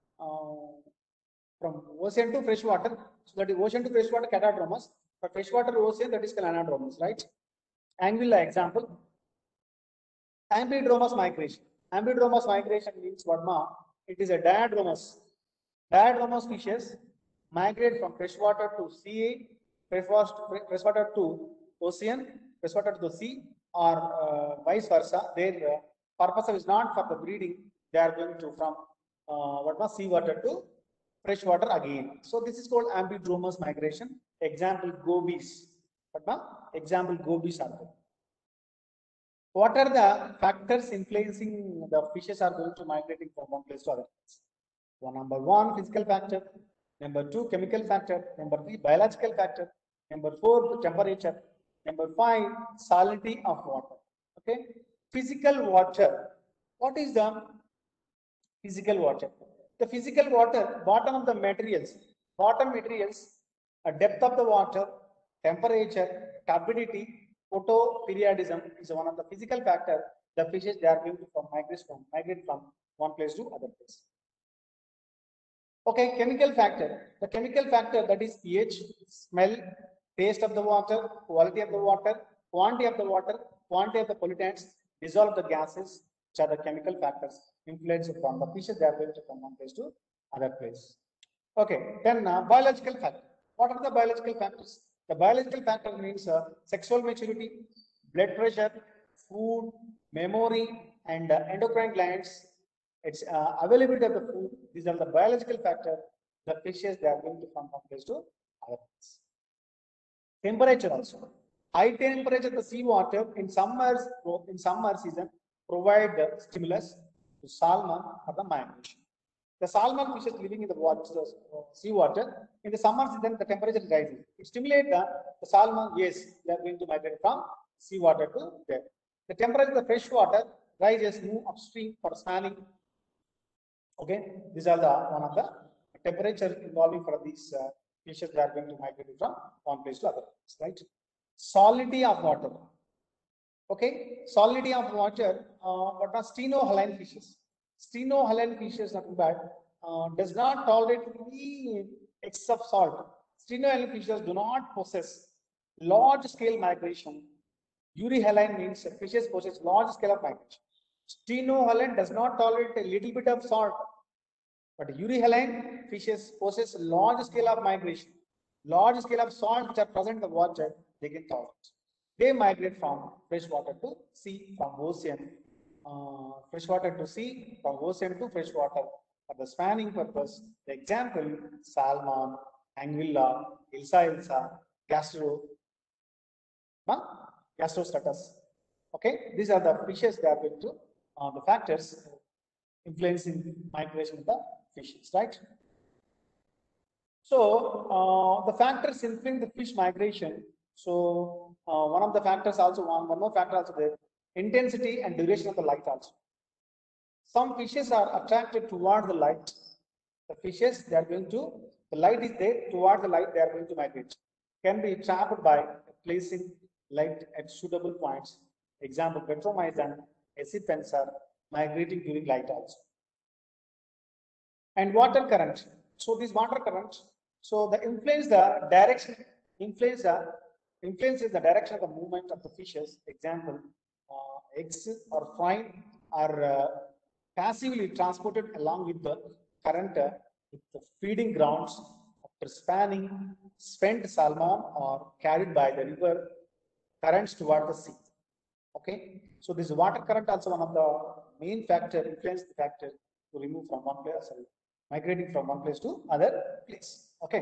from ocean to freshwater. So that is ocean to freshwater catadromous. For freshwater to ocean, that is called anadromous, right? Anguilla example. Ambidromous migration. Ambidromous migration means what ma? It is a diadromous. Diadromous species migrate from freshwater to sea, freshwater to ocean, freshwater to the sea, or vice versa. Their purpose is not for the breeding. They are going to from seawater to freshwater again. So this is called ambidromous migration. Example gobies. Example gobies are there. What are the factors influencing the fishes are going to migrating from one place to other place? Number one, physical factor. Number two, chemical factor. Number three, biological factor. Number four, temperature. Number five, salinity of water. Okay, physical water. What is the physical water? The physical water, bottom of the materials, depth of the water, temperature, turbidity, photoperiodism is one of the physical factor. The fishes they are going to migrate from one place to other place. Okay, chemical factor. The chemical factor, that is pH, smell, taste of the water, quality of the water, quantity of the water, quantity of the pollutants, dissolve the gases, which are the chemical factors influence from the fishes they are going to from one place to other place. Okay, then biological factor. What are the biological factors? The biological factor means sexual maturity, blood pressure, food, memory, and endocrine glands. It's availability of the food. These are the biological factor. The fishes they are going to from one place to other place. Temperature also. High temperature the sea water in summer season provide stimulus to salmon for the migration. The salmon fishes living in the water, sea water. In the summer season, the temperature is rising. It stimulates the salmon. Yes, they are going to migrate from sea water to there. The temperature of the fresh water rises, move upstream for spanning. Okay, these are the one of the temperature involving for these fishes that are going to migrate from one place to other place, right? Salinity of water. Okay, salinity of water. What are stenohaline fishes? Stenohaline fishes, nothing bad, does not tolerate any excess of salt. Stenohaline fishes do not possess large scale migration. Euryhaline means fishes possess large scale of migration. Stenohaline does not tolerate a little bit of salt, but euryhaline fishes possess large scale of migration. Large scale of salt which are present in the water, they can tolerate. They migrate from freshwater to sea, from ocean, freshwater to sea, from ocean to freshwater for the spanning purpose. The example, salmon, anguilla, ilsa, gastrostratus. Okay, these are the fishes that are going to the factors influencing migration of the fishes, right? So the factors influencing the fish migration. So one of the factors also one more factor also there, intensity and duration of the light also. Some fishes are attracted toward the light. The fishes they are going to the light is there toward the light they are going to migrate. Can be trapped by placing light at suitable points. Example, Petromyzon, Acipens are migrating during light also. And water current. So this water current, so the influences the direction the direction of the movement of the fishes. Example, eggs or fry are passively transported along with the current with the feeding grounds after spanning spent salmon or carried by the river currents toward the sea. Okay, so this water current also one of the main factor influence the factor to remove from one place, migrating from one place to other place. Okay,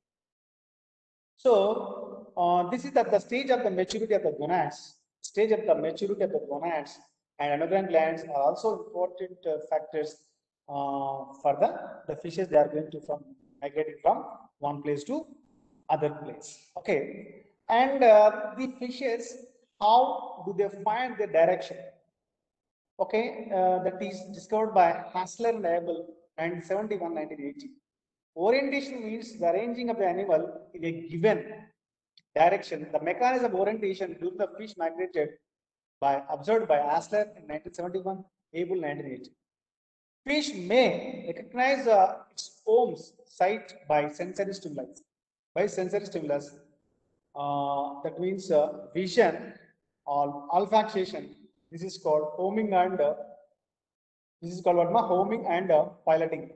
so this is at the stage of the maturity of the gonads. Stage of the maturity of the gonads and endocrine glands are also important factors for the fishes they are going to from migrating from one place to other place. Okay, and the fishes, how do they find their direction? Okay, that is discovered by Hassler and Abel, 1971, 1980. Orientation means the arranging of the animal in a given direction, the mechanism of orientation during the fish migrated by observed by Asler in 1971, Abel 1980. Fish may recognize its home's site by sensory stimulus. By sensory stimulus, that means vision or olfaction. This is called homing and this is called what? Homing and piloting.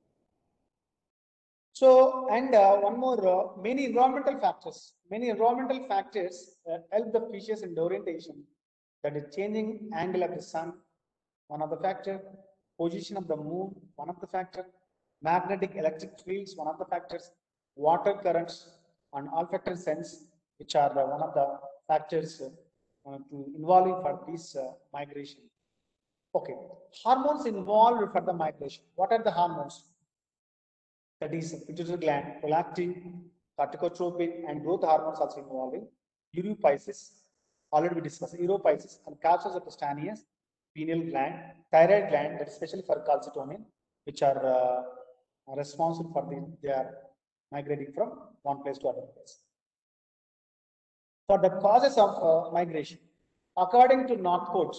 So, and one more, many environmental factors. Many environmental factors help the fishes in the orientation. That is changing angle of the sun, one of the factor. Position of the moon, one of the factor. Magnetic electric fields, one of the factors. Water currents and olfactory sense, which are one of the factors to involving for this migration. Okay, hormones involved for the migration. What are the hormones? That is pituitary gland, prolactin, corticotropin, and growth hormones also involving. Euryphysis, already we discussed. Euryphysis and capsules of castaneus, pineal gland, thyroid gland, that is especially for calcitonin, which are responsible for they are migrating from one place to another place. For the causes of migration, according to Northcote,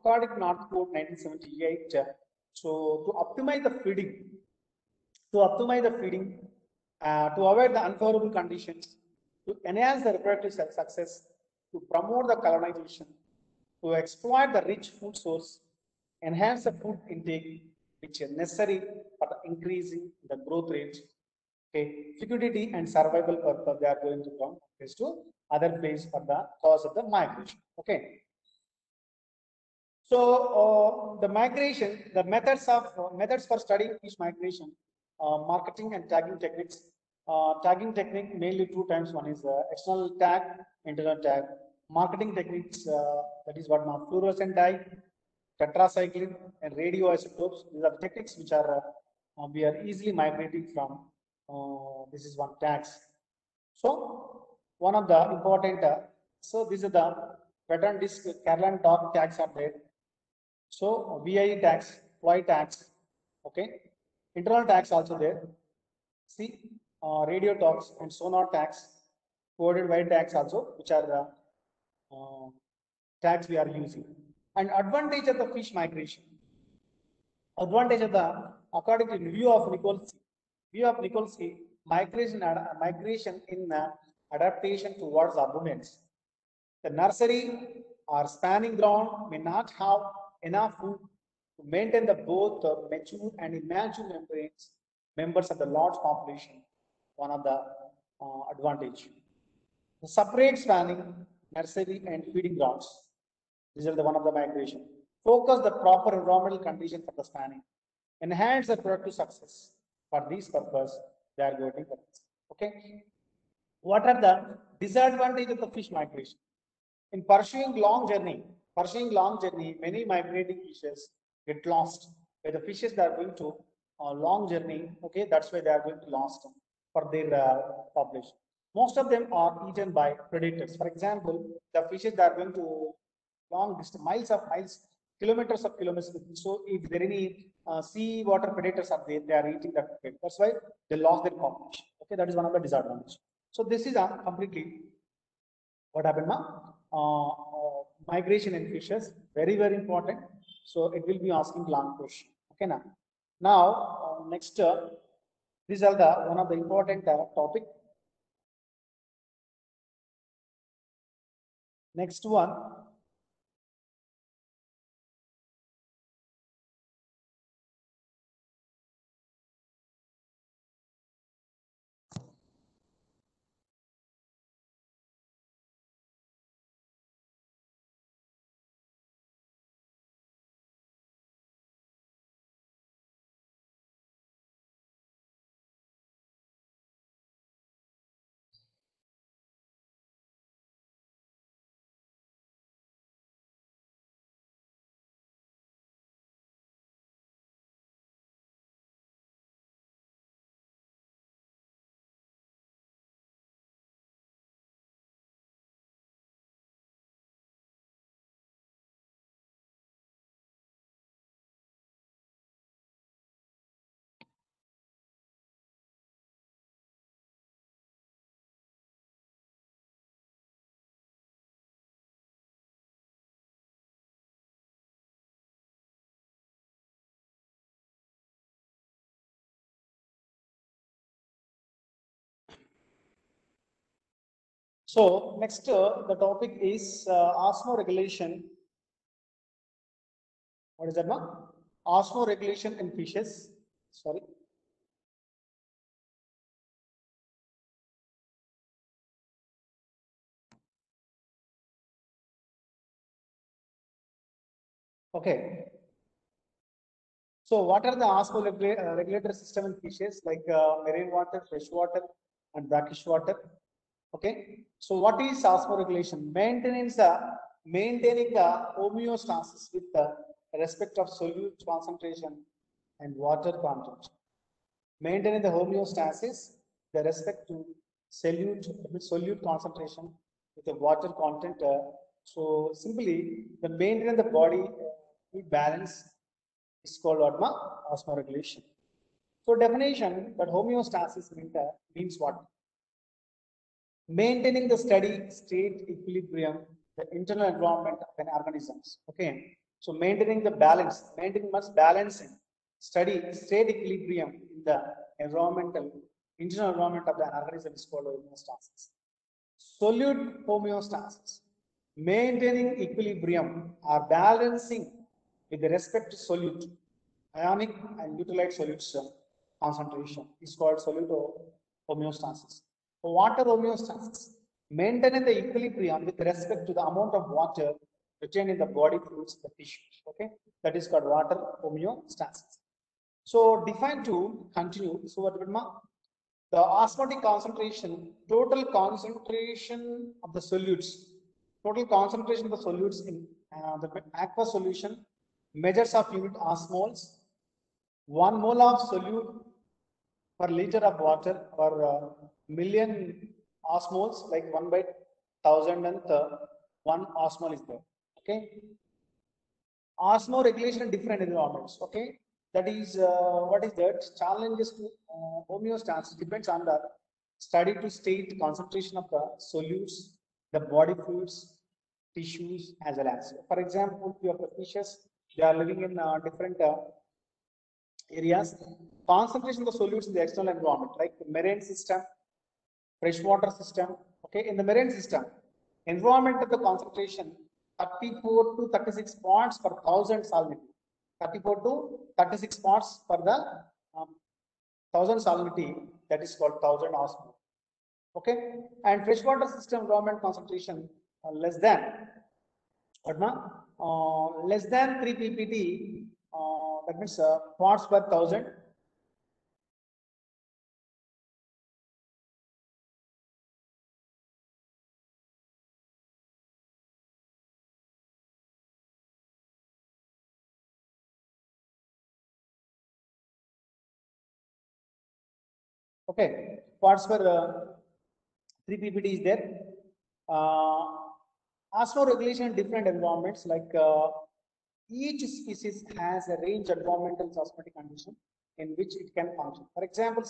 1978, so to optimize the feeding, to avoid the unfavorable conditions, to enhance the reproductive success, to promote the colonization, to exploit the rich food source, enhance the food intake, which is necessary for the increasing the growth rate. Okay, fecundity and survival purpose, they are going to come place to other place for the cause of the migration. Okay. So the migration, the methods for studying fish migration, marketing and tagging techniques. Tagging technique mainly two times. One is external tag, internal tag. Marketing techniques, that is what now fluorescent dye, tetracycline, and radioisotopes. These are the techniques which are we are easily migrating from. This is one tags. So one of the important. So this is the pattern disc Caroline dog tags are there. So VI tags, Y tags, okay. Internal tags also there. See, radio tags and sonar tags, coded Y tags also, which are the tags we are using. And advantage of the fish migration. Advantage of the, according to view of Nikolsky, migration in adaptation towards abundance. The nursery or spanning ground may not have enough food to maintain the both mature and immature members of the large population. One of the advantage. The separate spanning nursery and feeding grounds. These are the one of the migration. Focus the proper environmental conditions for the spanning. Enhance the productive success. For this purpose, they are going to. Okay. What are the disadvantages of the fish migration? In pursuing long journey, many migrating fishes get lost. Where the fishes that are going to a long journey, okay, that's why they are going to lost for their population. Most of them are eaten by predators. For example, the fishes that are going to long distance, kilometers of kilometers. So if there are any sea water predators are there, they are eating that predator. That's why they lost their population. Okay, that is one of the disadvantages. So this is a completely what happened now. Migration in fishes, very important. So it will be asking long question. Okay, now next these are the one of the important topic. Next one, So next, the topic is osmoregulation. What is that, ma? Osmoregulation in fishes. Sorry. Okay. So what are the osmoregulator system in fishes like marine water, fresh water, and brackish water? Okay. So what is osmoregulation? Maintaining the homeostasis with the respect of solute concentration and water content. Maintaining the homeostasis, the respect to solute concentration with the water content. So simply, the maintaining the body balance is called osmoregulation. So definition that homeostasis means what? Maintaining the steady state equilibrium, the internal environment of an organisms. Okay. So maintaining the balance, maintaining must balancing steady state equilibrium in the internal environment of the organism is called homeostasis. Solute homeostasis, maintaining equilibrium or balancing with respect to solute, ionic and electrolyte solution concentration is called solute homeostasis. Water homeostasis, maintaining the equilibrium with respect to the amount of water retained in the body fluids, the tissues. Okay, that is called water homeostasis. So define to continue. So what will the osmotic concentration, total concentration of the solutes, total concentration of the solutes in the aqueous solution, measures of unit osmoles, 1 mole of solute per liter of water per million osmoles, like 1 by 1000 and 1 osmol is there. Okay. Osmoregulation in different environments. Okay. That is what is that? Challenges to homeostasis depends on the steady to state concentration of the solutes, the body fluids, tissues, as well as. For example, your fishes, they are living in different areas. Concentration of the solutes in the external environment, like the marine system, freshwater system. Okay, in the marine system, environment of the concentration 34 to 36 parts per thousand salinity. 34 to 36 parts per the 1000 salinity, that is called 1000 osmol. Okay, and freshwater system environment concentration less than less than 3 ppt, that means parts per thousand. Okay, parts per 3 ppt is there. Osmoregulation in different environments, like each species has a range of environmental osmotic condition in which it can function. For example,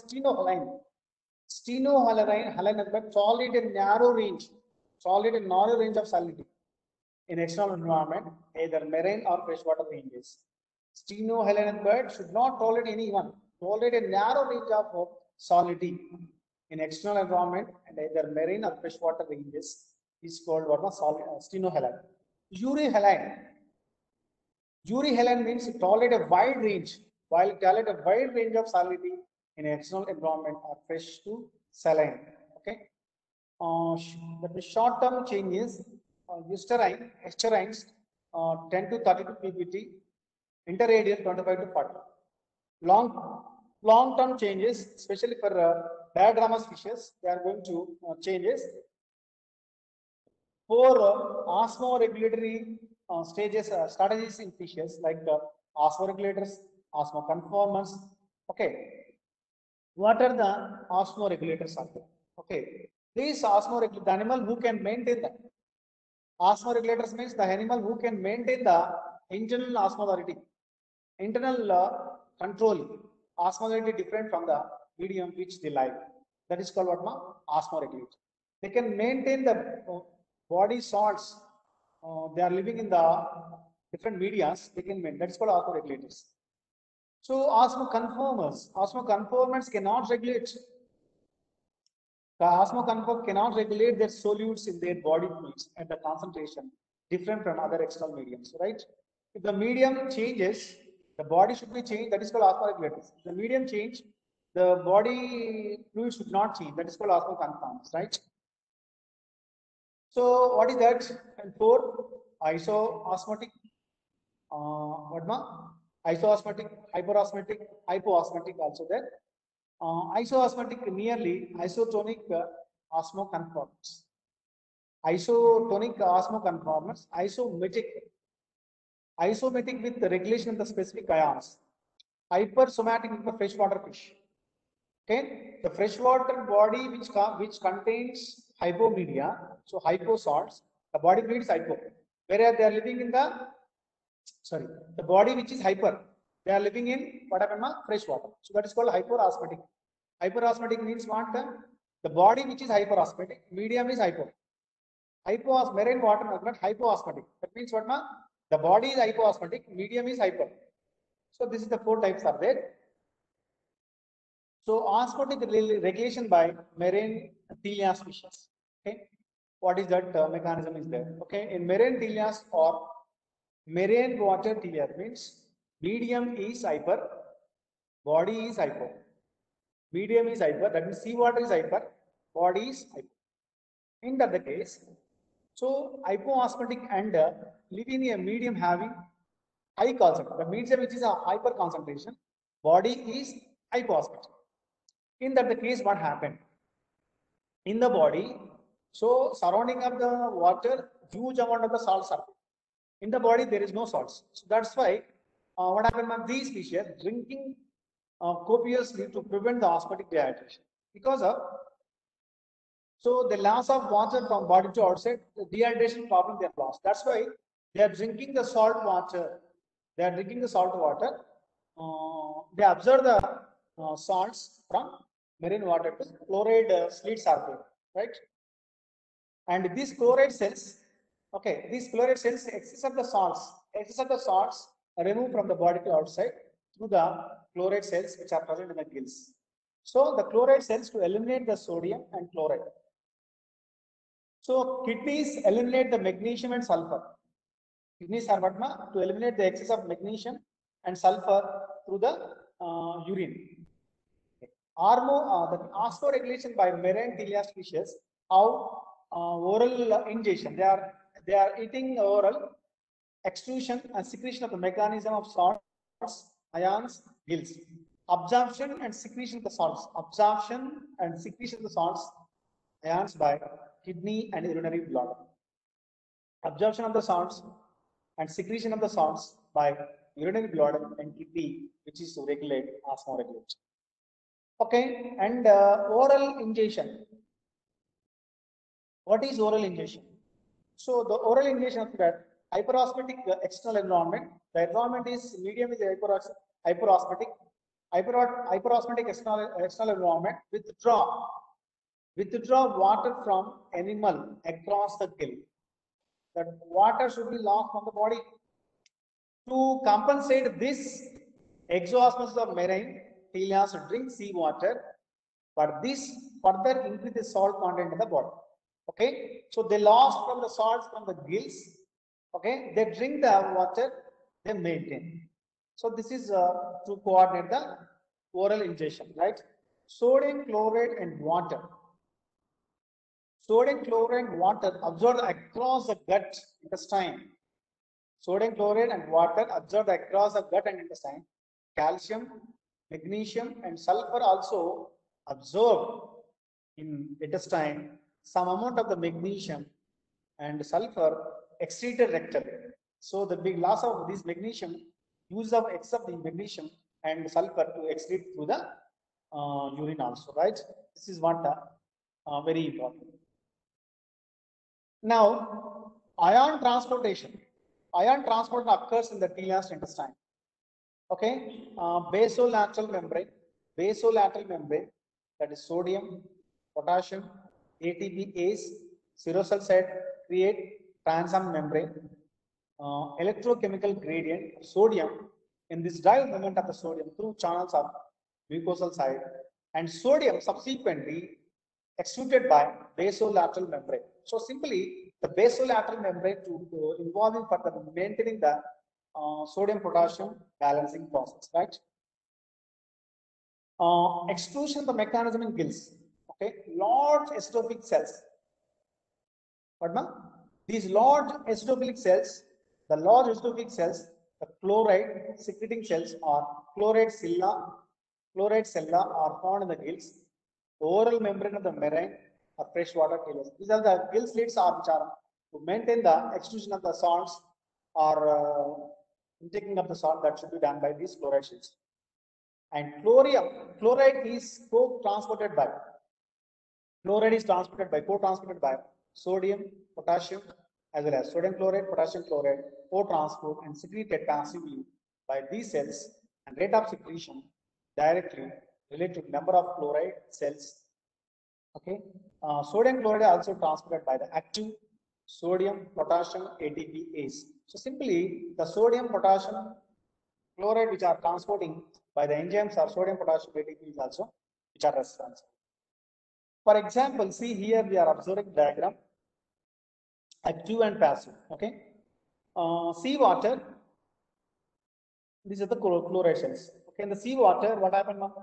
stenohaline solid and narrow range of salinity in external environment, either marine or freshwater ranges. Stenohaline bird should not tolerate a narrow range of salinity in external environment and either marine or freshwater ranges is called stenohaline. Euryhaline means tolerate a wide range, while tolerate a wide range of salinity in external environment are fresh to saline. Okay. The short-term changes, esterines 10 to 32 ppt, interradial 25 to 40. Long-term changes, especially for diadrama species, they are going to changes. For osmoregulatory strategies in fishes, like osmoregulators, osmoconformers. Okay, what are the osmoregulators? Okay, these osmoregulators, the animal who can maintain that. Osmoregulators means the animal who can maintain the internal osmolarity, internal control. Osmolarity different from the medium which they live. That is called osmoregulator. They can maintain the body salts. They are living in the different medias. They can maintain. That is called osmoregulators. So osmoconformers cannot regulate The osmoconform cannot regulate their solutes in their body fluids at the concentration different from other external mediums, right? If the medium changes, the body should be changed. That is called osmoregulatory. If the medium change, the body fluid should not change. That is called osmoconformance, right? So what is that? And four, isoosmotic. What ma? Isoosmotic, hyperosmotic, hypoosmotic also there. Isoosmotic nearly isotonic osmoconformance. Isotonic osmoconformance, isometic with the regulation of the specific ions, hypersomatic with the freshwater fish. Okay, the freshwater body which contains hypomedia, so hyposalts, the body fluid is hypo, whereas they are living in the body which is hyper, they are living in what happened fresh water. So that is called hyperosmotic. Hyperosmotic means what? The body which is hyperosmotic, medium is hypo. Marine water is not hypoosmotic. That means what? The body is hypoosmotic, medium is hyper. So this is the four types are there. So osmotic regulation by marine Thelias species. Okay, what is that mechanism is there? Okay, in marine Thelias or marine water Thelias means medium is hyper, body is hypo. Medium is hyper, that means seawater is hyper, body is hypo. In that the case, so hypoosmotic and live in a medium having high concentration. The medium which is a hyper concentration, body is hypoosmotic. In that the case, what happened? In the body, so surrounding of the water, huge amount of the salts are. In the body, there is no salts. So that's why what happened with these species, drinking copiously to prevent the osmotic dehydration. Because of so the loss of water from body to outside, the dehydration problem they have lost. That's why they are drinking the salt water. They are drinking the salt water. They observe the salts from marine water to chloride sleets are there, right? And these chloride cells, okay, these chloride cells, excess of the salts are removed from the body to outside through the chloride cells which are present in the gills. So the chloride cells to eliminate the sodium and chloride. So kidneys eliminate the magnesium and sulfur. Kidneys are what? To eliminate the excess of magnesium and sulfur through the urine. The osmoregulation by marine Thelias species, how oral ingestion. They are eating oral extrusion and secretion of the mechanism of salts, ions, gills. Absorption and secretion of the salts. Absorption and secretion of the salts, ions by kidney and urinary bladder. Absorption of the salts and secretion of the salts by urinary bladder and kidney, which is to regulate osmoregulation. Okay, and oral ingestion. What is oral ingestion? So the oral ingestion of that hyperosmotic external environment. The environment is medium is hyperosmotic. Hyperosmotic external environment withdraw water from animal across the gill. That water should be lost from the body. To compensate this exoosmosis of marine Thelias drink seawater, but this further increase the salt content in the body. Okay, so they lost from the salts from the gills. Okay, they drink the water, they maintain. So this is to coordinate the oral ingestion, right? Sodium chloride and water. Sodium chloride and water absorbed across the gut intestine. Sodium chloride and water absorbed across the gut and intestine. Calcium, magnesium, and sulfur also absorbed in intestine. Some amount of the magnesium and sulfur excreted rectally. So the big loss of this magnesium, use of excess of the magnesium and sulfur to excrete through the urine also, right? This is one very important. Now, ion transportation. Ion transport occurs in the Thelias intestine. Okay, basolateral membrane, that is sodium, potassium, ATPase, serosulfide create transom membrane, electrochemical gradient of sodium in this dive movement of the sodium through channels of mucosal side, and sodium subsequently extruded by basolateral membrane. So simply the basolateral membrane to involving for the maintaining the sodium potassium balancing process, right? Extrusion of the mechanism in gills. Okay, large eosinophilic cells. What ma'am? These large eosinophilic cells, the large eosinophilic cells, the chloride secreting cells or chloride cella are found in the gills, the oral membrane of the marine or freshwater tailors. These are the gill slits are which are to maintain the extrusion of the salts or intaking of the salt that should be done by these chloride sheets. And chloride is co-transported by sodium, potassium, as well as sodium chloride, potassium chloride, co-transport and secreted passively by these cells, and rate of secretion directly related to number of chloride cells. Okay, sodium chloride also transported by the active sodium potassium ATPase. So simply the sodium potassium chloride which are transporting by the enzymes or sodium potassium ATPase also which are responsible. For example, see here we are observing diagram active and passive. Okay, seawater. These are the chloride cells. Okay, in the seawater, what happened now?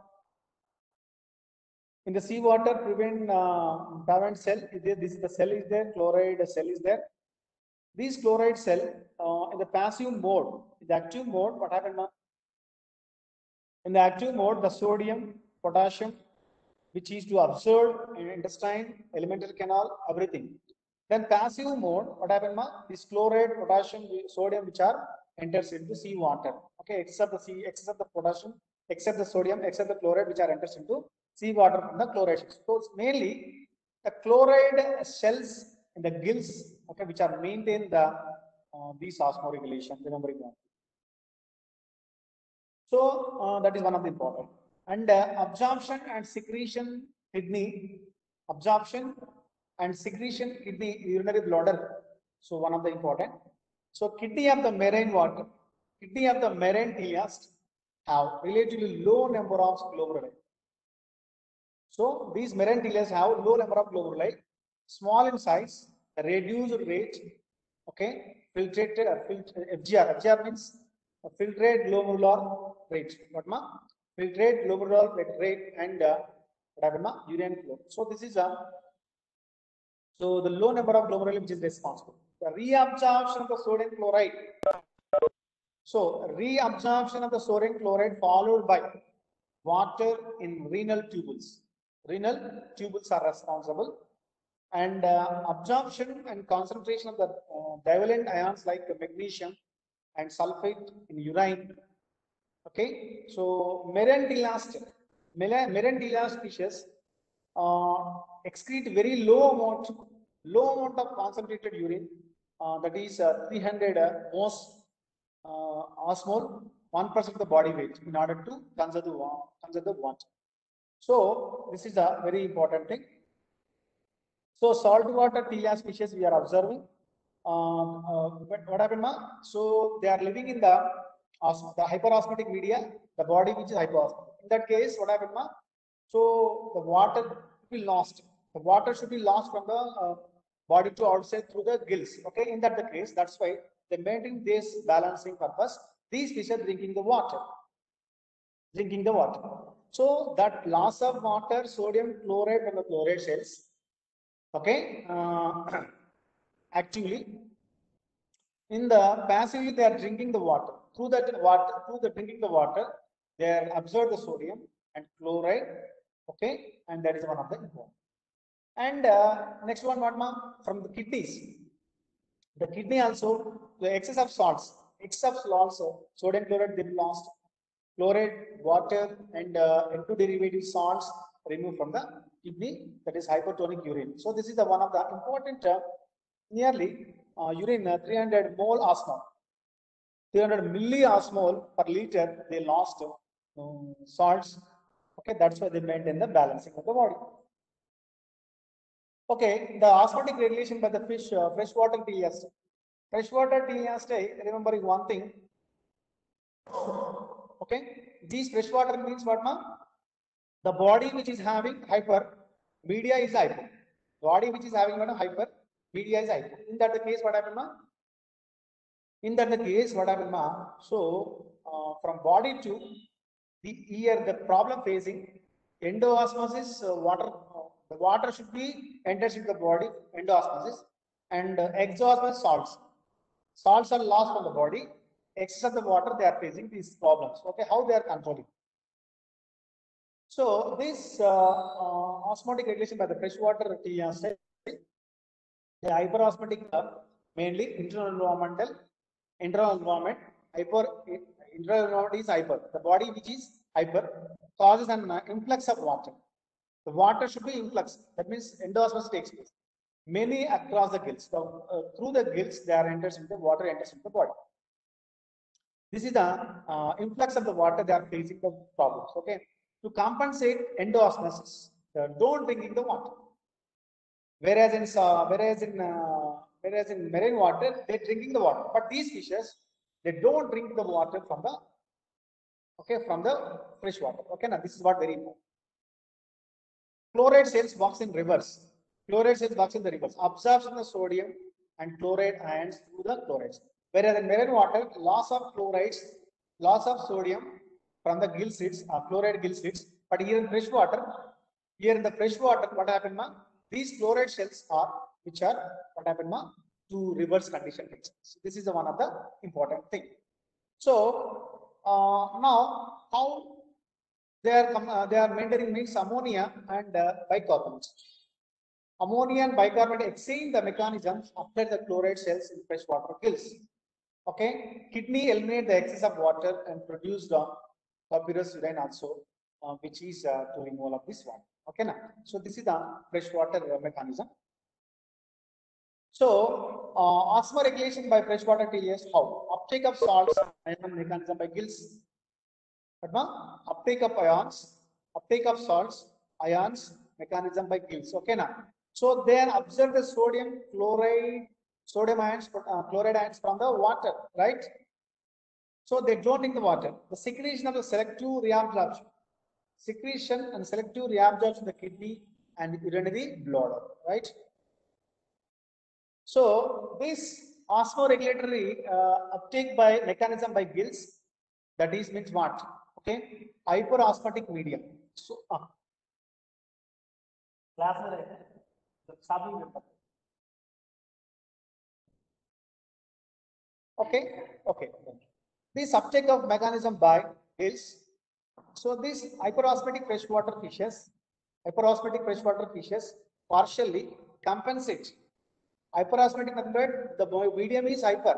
In the seawater, prevent cell is there. This is the cell is there. Chloride cell is there. These chloride cell in the passive mode, in the active mode, what happened now? In the active mode, the sodium, potassium, which is to absorb in intestine, alimentary canal, everything. Then passive mode, what happened ma? This chloride, potassium, sodium, which are enters into seawater. Okay, except the potassium, except the sodium, except the chloride, which are enters into seawater from the chloride. So mainly the chloride cells in the gills, okay, which are maintain the these osmoregulation. Remembering that. So that is one of the important. And absorption and secretion kidney, absorption and secretion kidney urinary bladder. So one of the important. So kidney of the marine water, kidney of the marine teleost have relatively low number of glomeruli. So these marine teleosts have low number of glomeruli, small in size, reduced rate. Okay, filtrated FGR means filtrate glomerular rate. What ma? Filtrate glomerular rate and urine flow. So this is so the low number of glomeruli which is responsible. The reabsorption of the sodium chloride. So reabsorption of the sodium chloride followed by water in renal tubules. Renal tubules are responsible. And absorption and concentration of the divalent ions like magnesium and sulfate in urine. Okay, so merentillast species excrete very low amount of concentrated urine, that is 300 osmol, 1% of the body weight, in order to conserve the water. So this is a very important thing. So saltwater teleost species we are observing. But what happened, ma? So they are living in the hyperosmotic media, the body which is hyperosmotic. In that case, what happened, ma? So the water will be lost. The water should be lost from the body to outside through the gills. Okay, in that the case, that's why they maintain this balancing purpose. These fish are drinking the water. So that loss of water, sodium chloride from the chloride cells. Okay, actually, in the passively they are drinking the water. Through the drinking the water, they are absorb the sodium and chloride. Okay, and that is one of the important. And next one, what ma? From the kidneys. The kidney also, the excess of salts, also sodium chloride they lost, chloride, water, and N2 derivative salts removed from the kidney, that is hypertonic urine. So this is the one of the important nearly urine 300 mole osmol, 300 milliosmol per liter they lost salts. Okay, that's why they maintain the balancing of the body. Okay, the osmotic regulation by the fish, freshwater teleost. Freshwater teleost, remembering one thing. Okay, these freshwater means what, ma? The body which is having media is hypo. Body which is having a hyper, media is hypo. In that the case, what happened, ma? In that the case, what happened, ma? So from body to the ear, the problem facing endoosmosis, the water should be enters into the body, endoosmosis, and exosmosis salts. Salts are lost from the body. Excess of the water, they are facing these problems. Okay, how they are controlling? So this osmotic regulation by the freshwater state, the hyperosmotic mainly internal environment, internal environment is hyper. The body which is hyper causes an influx of water. The water should be influx. That means endosmosis takes place. Many across the gills. So, through the gills, they are enters into the water enters into the body. This is the influx of the water they are facing the problems. Okay, to compensate endoosmosis, they don't drinking the water. Whereas in marine water, they're drinking the water. But these fishes, they don't drink the water from the fresh water. Okay, now this is what very important. Chloride cells works in reverse. Chloride cells works in the reverse. Absorption of sodium and chloride ions through the chlorides. Whereas in marine water, loss of chlorides, loss of sodium from the gill slits, chloride gill slits. But here in the fresh water, what happened, ma? These chloride cells are, which are, what happened, ma? To reverse condition. So this is the one of the important thing. So now how they are maintaining means ammonia and bicarbonate. Ammonia and bicarbonate exchange the mechanisms after the chloride cells in freshwater gills. Okay, kidney eliminate the excess of water and produce the papyrus urine also, which is to removal of this one. Okay, now so this is the freshwater mechanism. So osmoregulation by freshwater TS, how? Uptake of salts ion mechanism by gills. Uptake of salts, ions mechanism by gills. Okay, now. So they observe the sodium ions, chloride ions from the water, right? So they don't drink the water. The secretion of the selective reabsorption. Secretion and selective reabsorption in the kidney and urinary bladder, right? So this osmoregulatory uptake by mechanism by gills, that is means what? Okay, hyperosmotic medium. So okay. This uptake of mechanism by gills. So these hyperosmotic freshwater fishes partially compensate. Hyperosmotic method, the medium is hyper.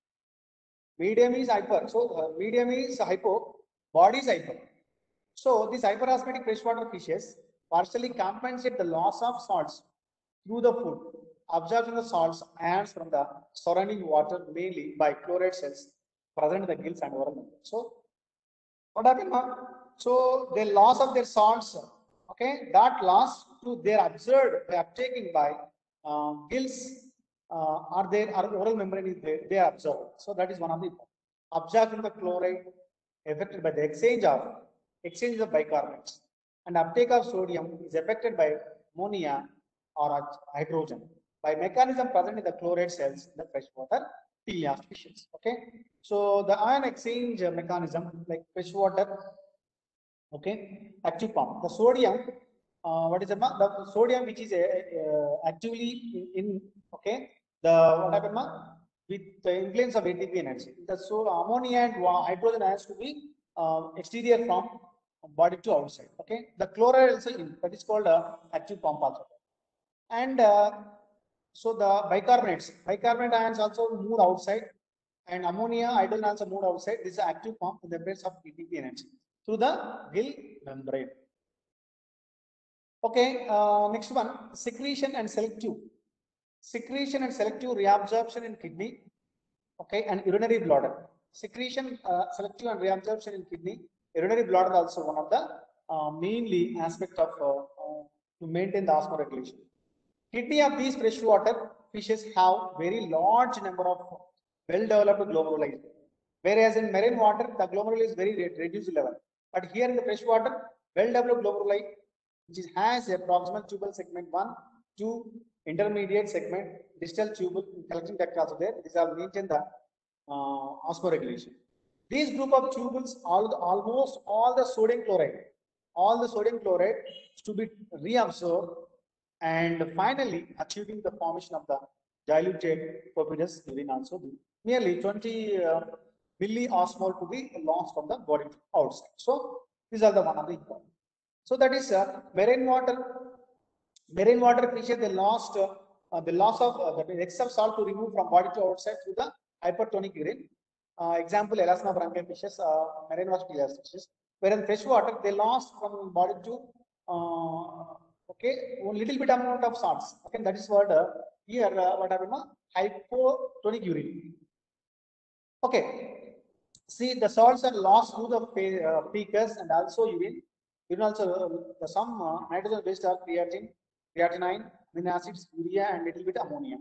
So medium is hypo, body is hyper. So these hyperosmotic freshwater fishes partially compensate the loss of salts through the food. Absorption of salts ions from the surrounding water mainly by chloride cells present in the gills and oral membrane. So what happened? So the loss of their salts, okay, that loss to their observed by uptaking by gills or oral membrane is there, they are absorbed. So that is one of the absorption of the chloride affected by the exchange of bicarbonates, and uptake of sodium is affected by ammonia or hydrogen by mechanism present in the chloride cells in the freshwater teleost fishes. Okay, so the ion exchange mechanism like freshwater, okay, active pump. The sodium, what is the sodium which is actively in okay, the what happened with the influence of ATP energy. The so ammonia and hydrogen has to be exterior from body to outside. Okay, the chloride also in, that is called active pump also. And so the bicarbonate ions also move outside, and ammonia, hydrogen also move outside. This is active pump in the presence of ATP energy through the gill membrane. Okay, next one, secretion and selective reabsorption in kidney, okay, and urinary bladder. Secretion, selective and reabsorption in kidney, urinary bladder also one of the mainly aspect of to maintain the osmoregulation. Kidney of these freshwater fishes have very large number of well-developed glomeruli, whereas in marine water the glomeruli is very reduced level. But here in the freshwater, well-developed glomeruli which has a proximal tubal segment 1, 2, intermediate segment, distal tubal collecting duct also there. These are maintain the osmoregulation. These group of tubules, almost all the sodium chloride to be reabsorbed and finally achieving the formation of the diluted copious urine also. Nearly 20 milliosmol to be lost from the body outside. So these are the one of the important. So that is marine water fishes, they lost the loss of the excess salt to remove from body to outside through the hypertonic urine. Example, Elasma branchial fishes, marine water fishes. Whereas fresh water, they lost from body to okay, one little bit amount of salts. Okay, that is what here what happened? Hypotonic urine. Okay, see the salts are lost through the feces and also urine. Urine also some nitrogen based are creatinine, amino acids, urea, and little bit ammonia.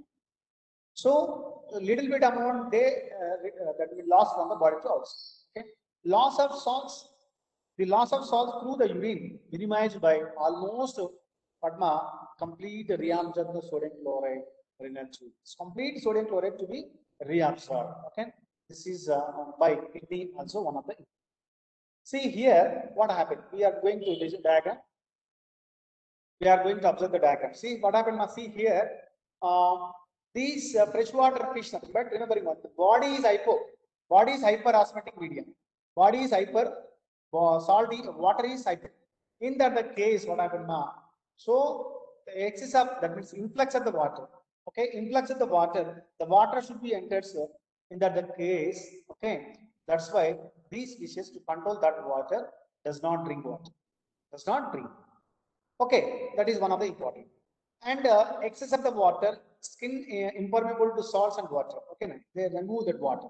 So a little bit amount that we lost from the body to outside. Okay, loss of salts. The loss of salts through the urine minimized by almost Padma complete reabsorb the sodium chloride renal tube. Complete sodium chloride to be reabsorbed. Okay, this is by kidney also one of the. See here what happened. We are going to this diagram. We are going to observe the diagram. See what happened. Now see here. These freshwater fish, but remembering one, the body is hyperosmotic medium. Body is salty, water is hyper. In that the case, what happened now? So the excess of, that means influx of the water. Okay, influx of the water should be entered. So in that the case, okay, that's why these fishes to control that water does not drink water. Does not drink. Okay, that is one of the important. And excess of the water, skin impermeable to salts and water. Okay, they remove that water.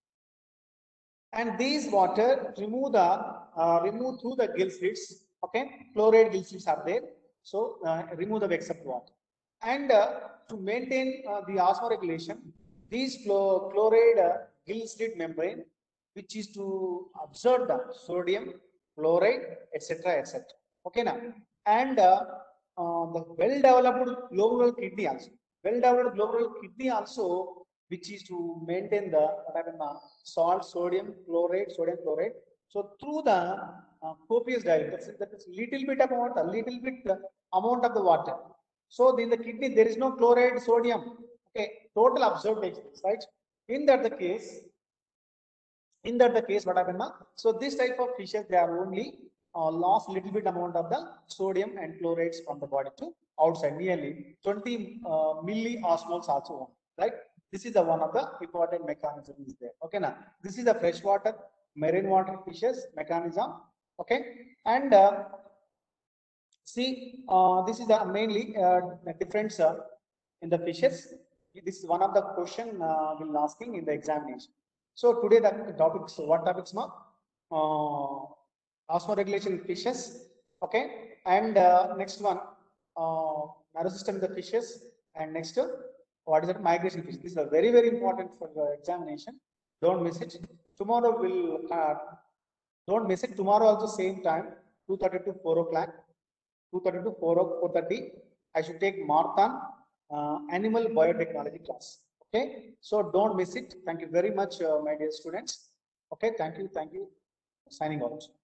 And these water remove through the gill slits. Okay, chloride gill slits are there. So remove the excess water. And to maintain the osmoregulation, these chloride gill slit membrane, which is to absorb the sodium, chloride, etc., etc. Okay, now and the well-developed globular kidney also, which is to maintain the salt, sodium chloride. So through the copious diet, that is little bit amount of the water. So in the kidney there is no chloride, sodium. Okay, total absorbed takes place, right? In that the case, what happened now? So this type of fishes, they are only lost little bit amount of the sodium and chlorides from the body to outside, nearly 20 milliosmoles also, right? This is the one of the important mechanism is there. Okay, now this is the freshwater marine water fishes mechanism. Okay, and see this is the mainly difference in the fishes. This is one of the question will asking in the examination. So today the topics, what topics now? Osmoregulation in fishes. Okay, and next one, nervous system in the fishes, and next what is that? Migration fish. These are very, very important for the examination. Don't miss it. Tomorrow will don't miss it. Tomorrow also same time, 2:30 to 4 o'clock. 2:30 to 4:30. I should take marathon animal biotechnology class. Okay, so don't miss it. Thank you very much, my dear students. Okay, thank you. Signing out.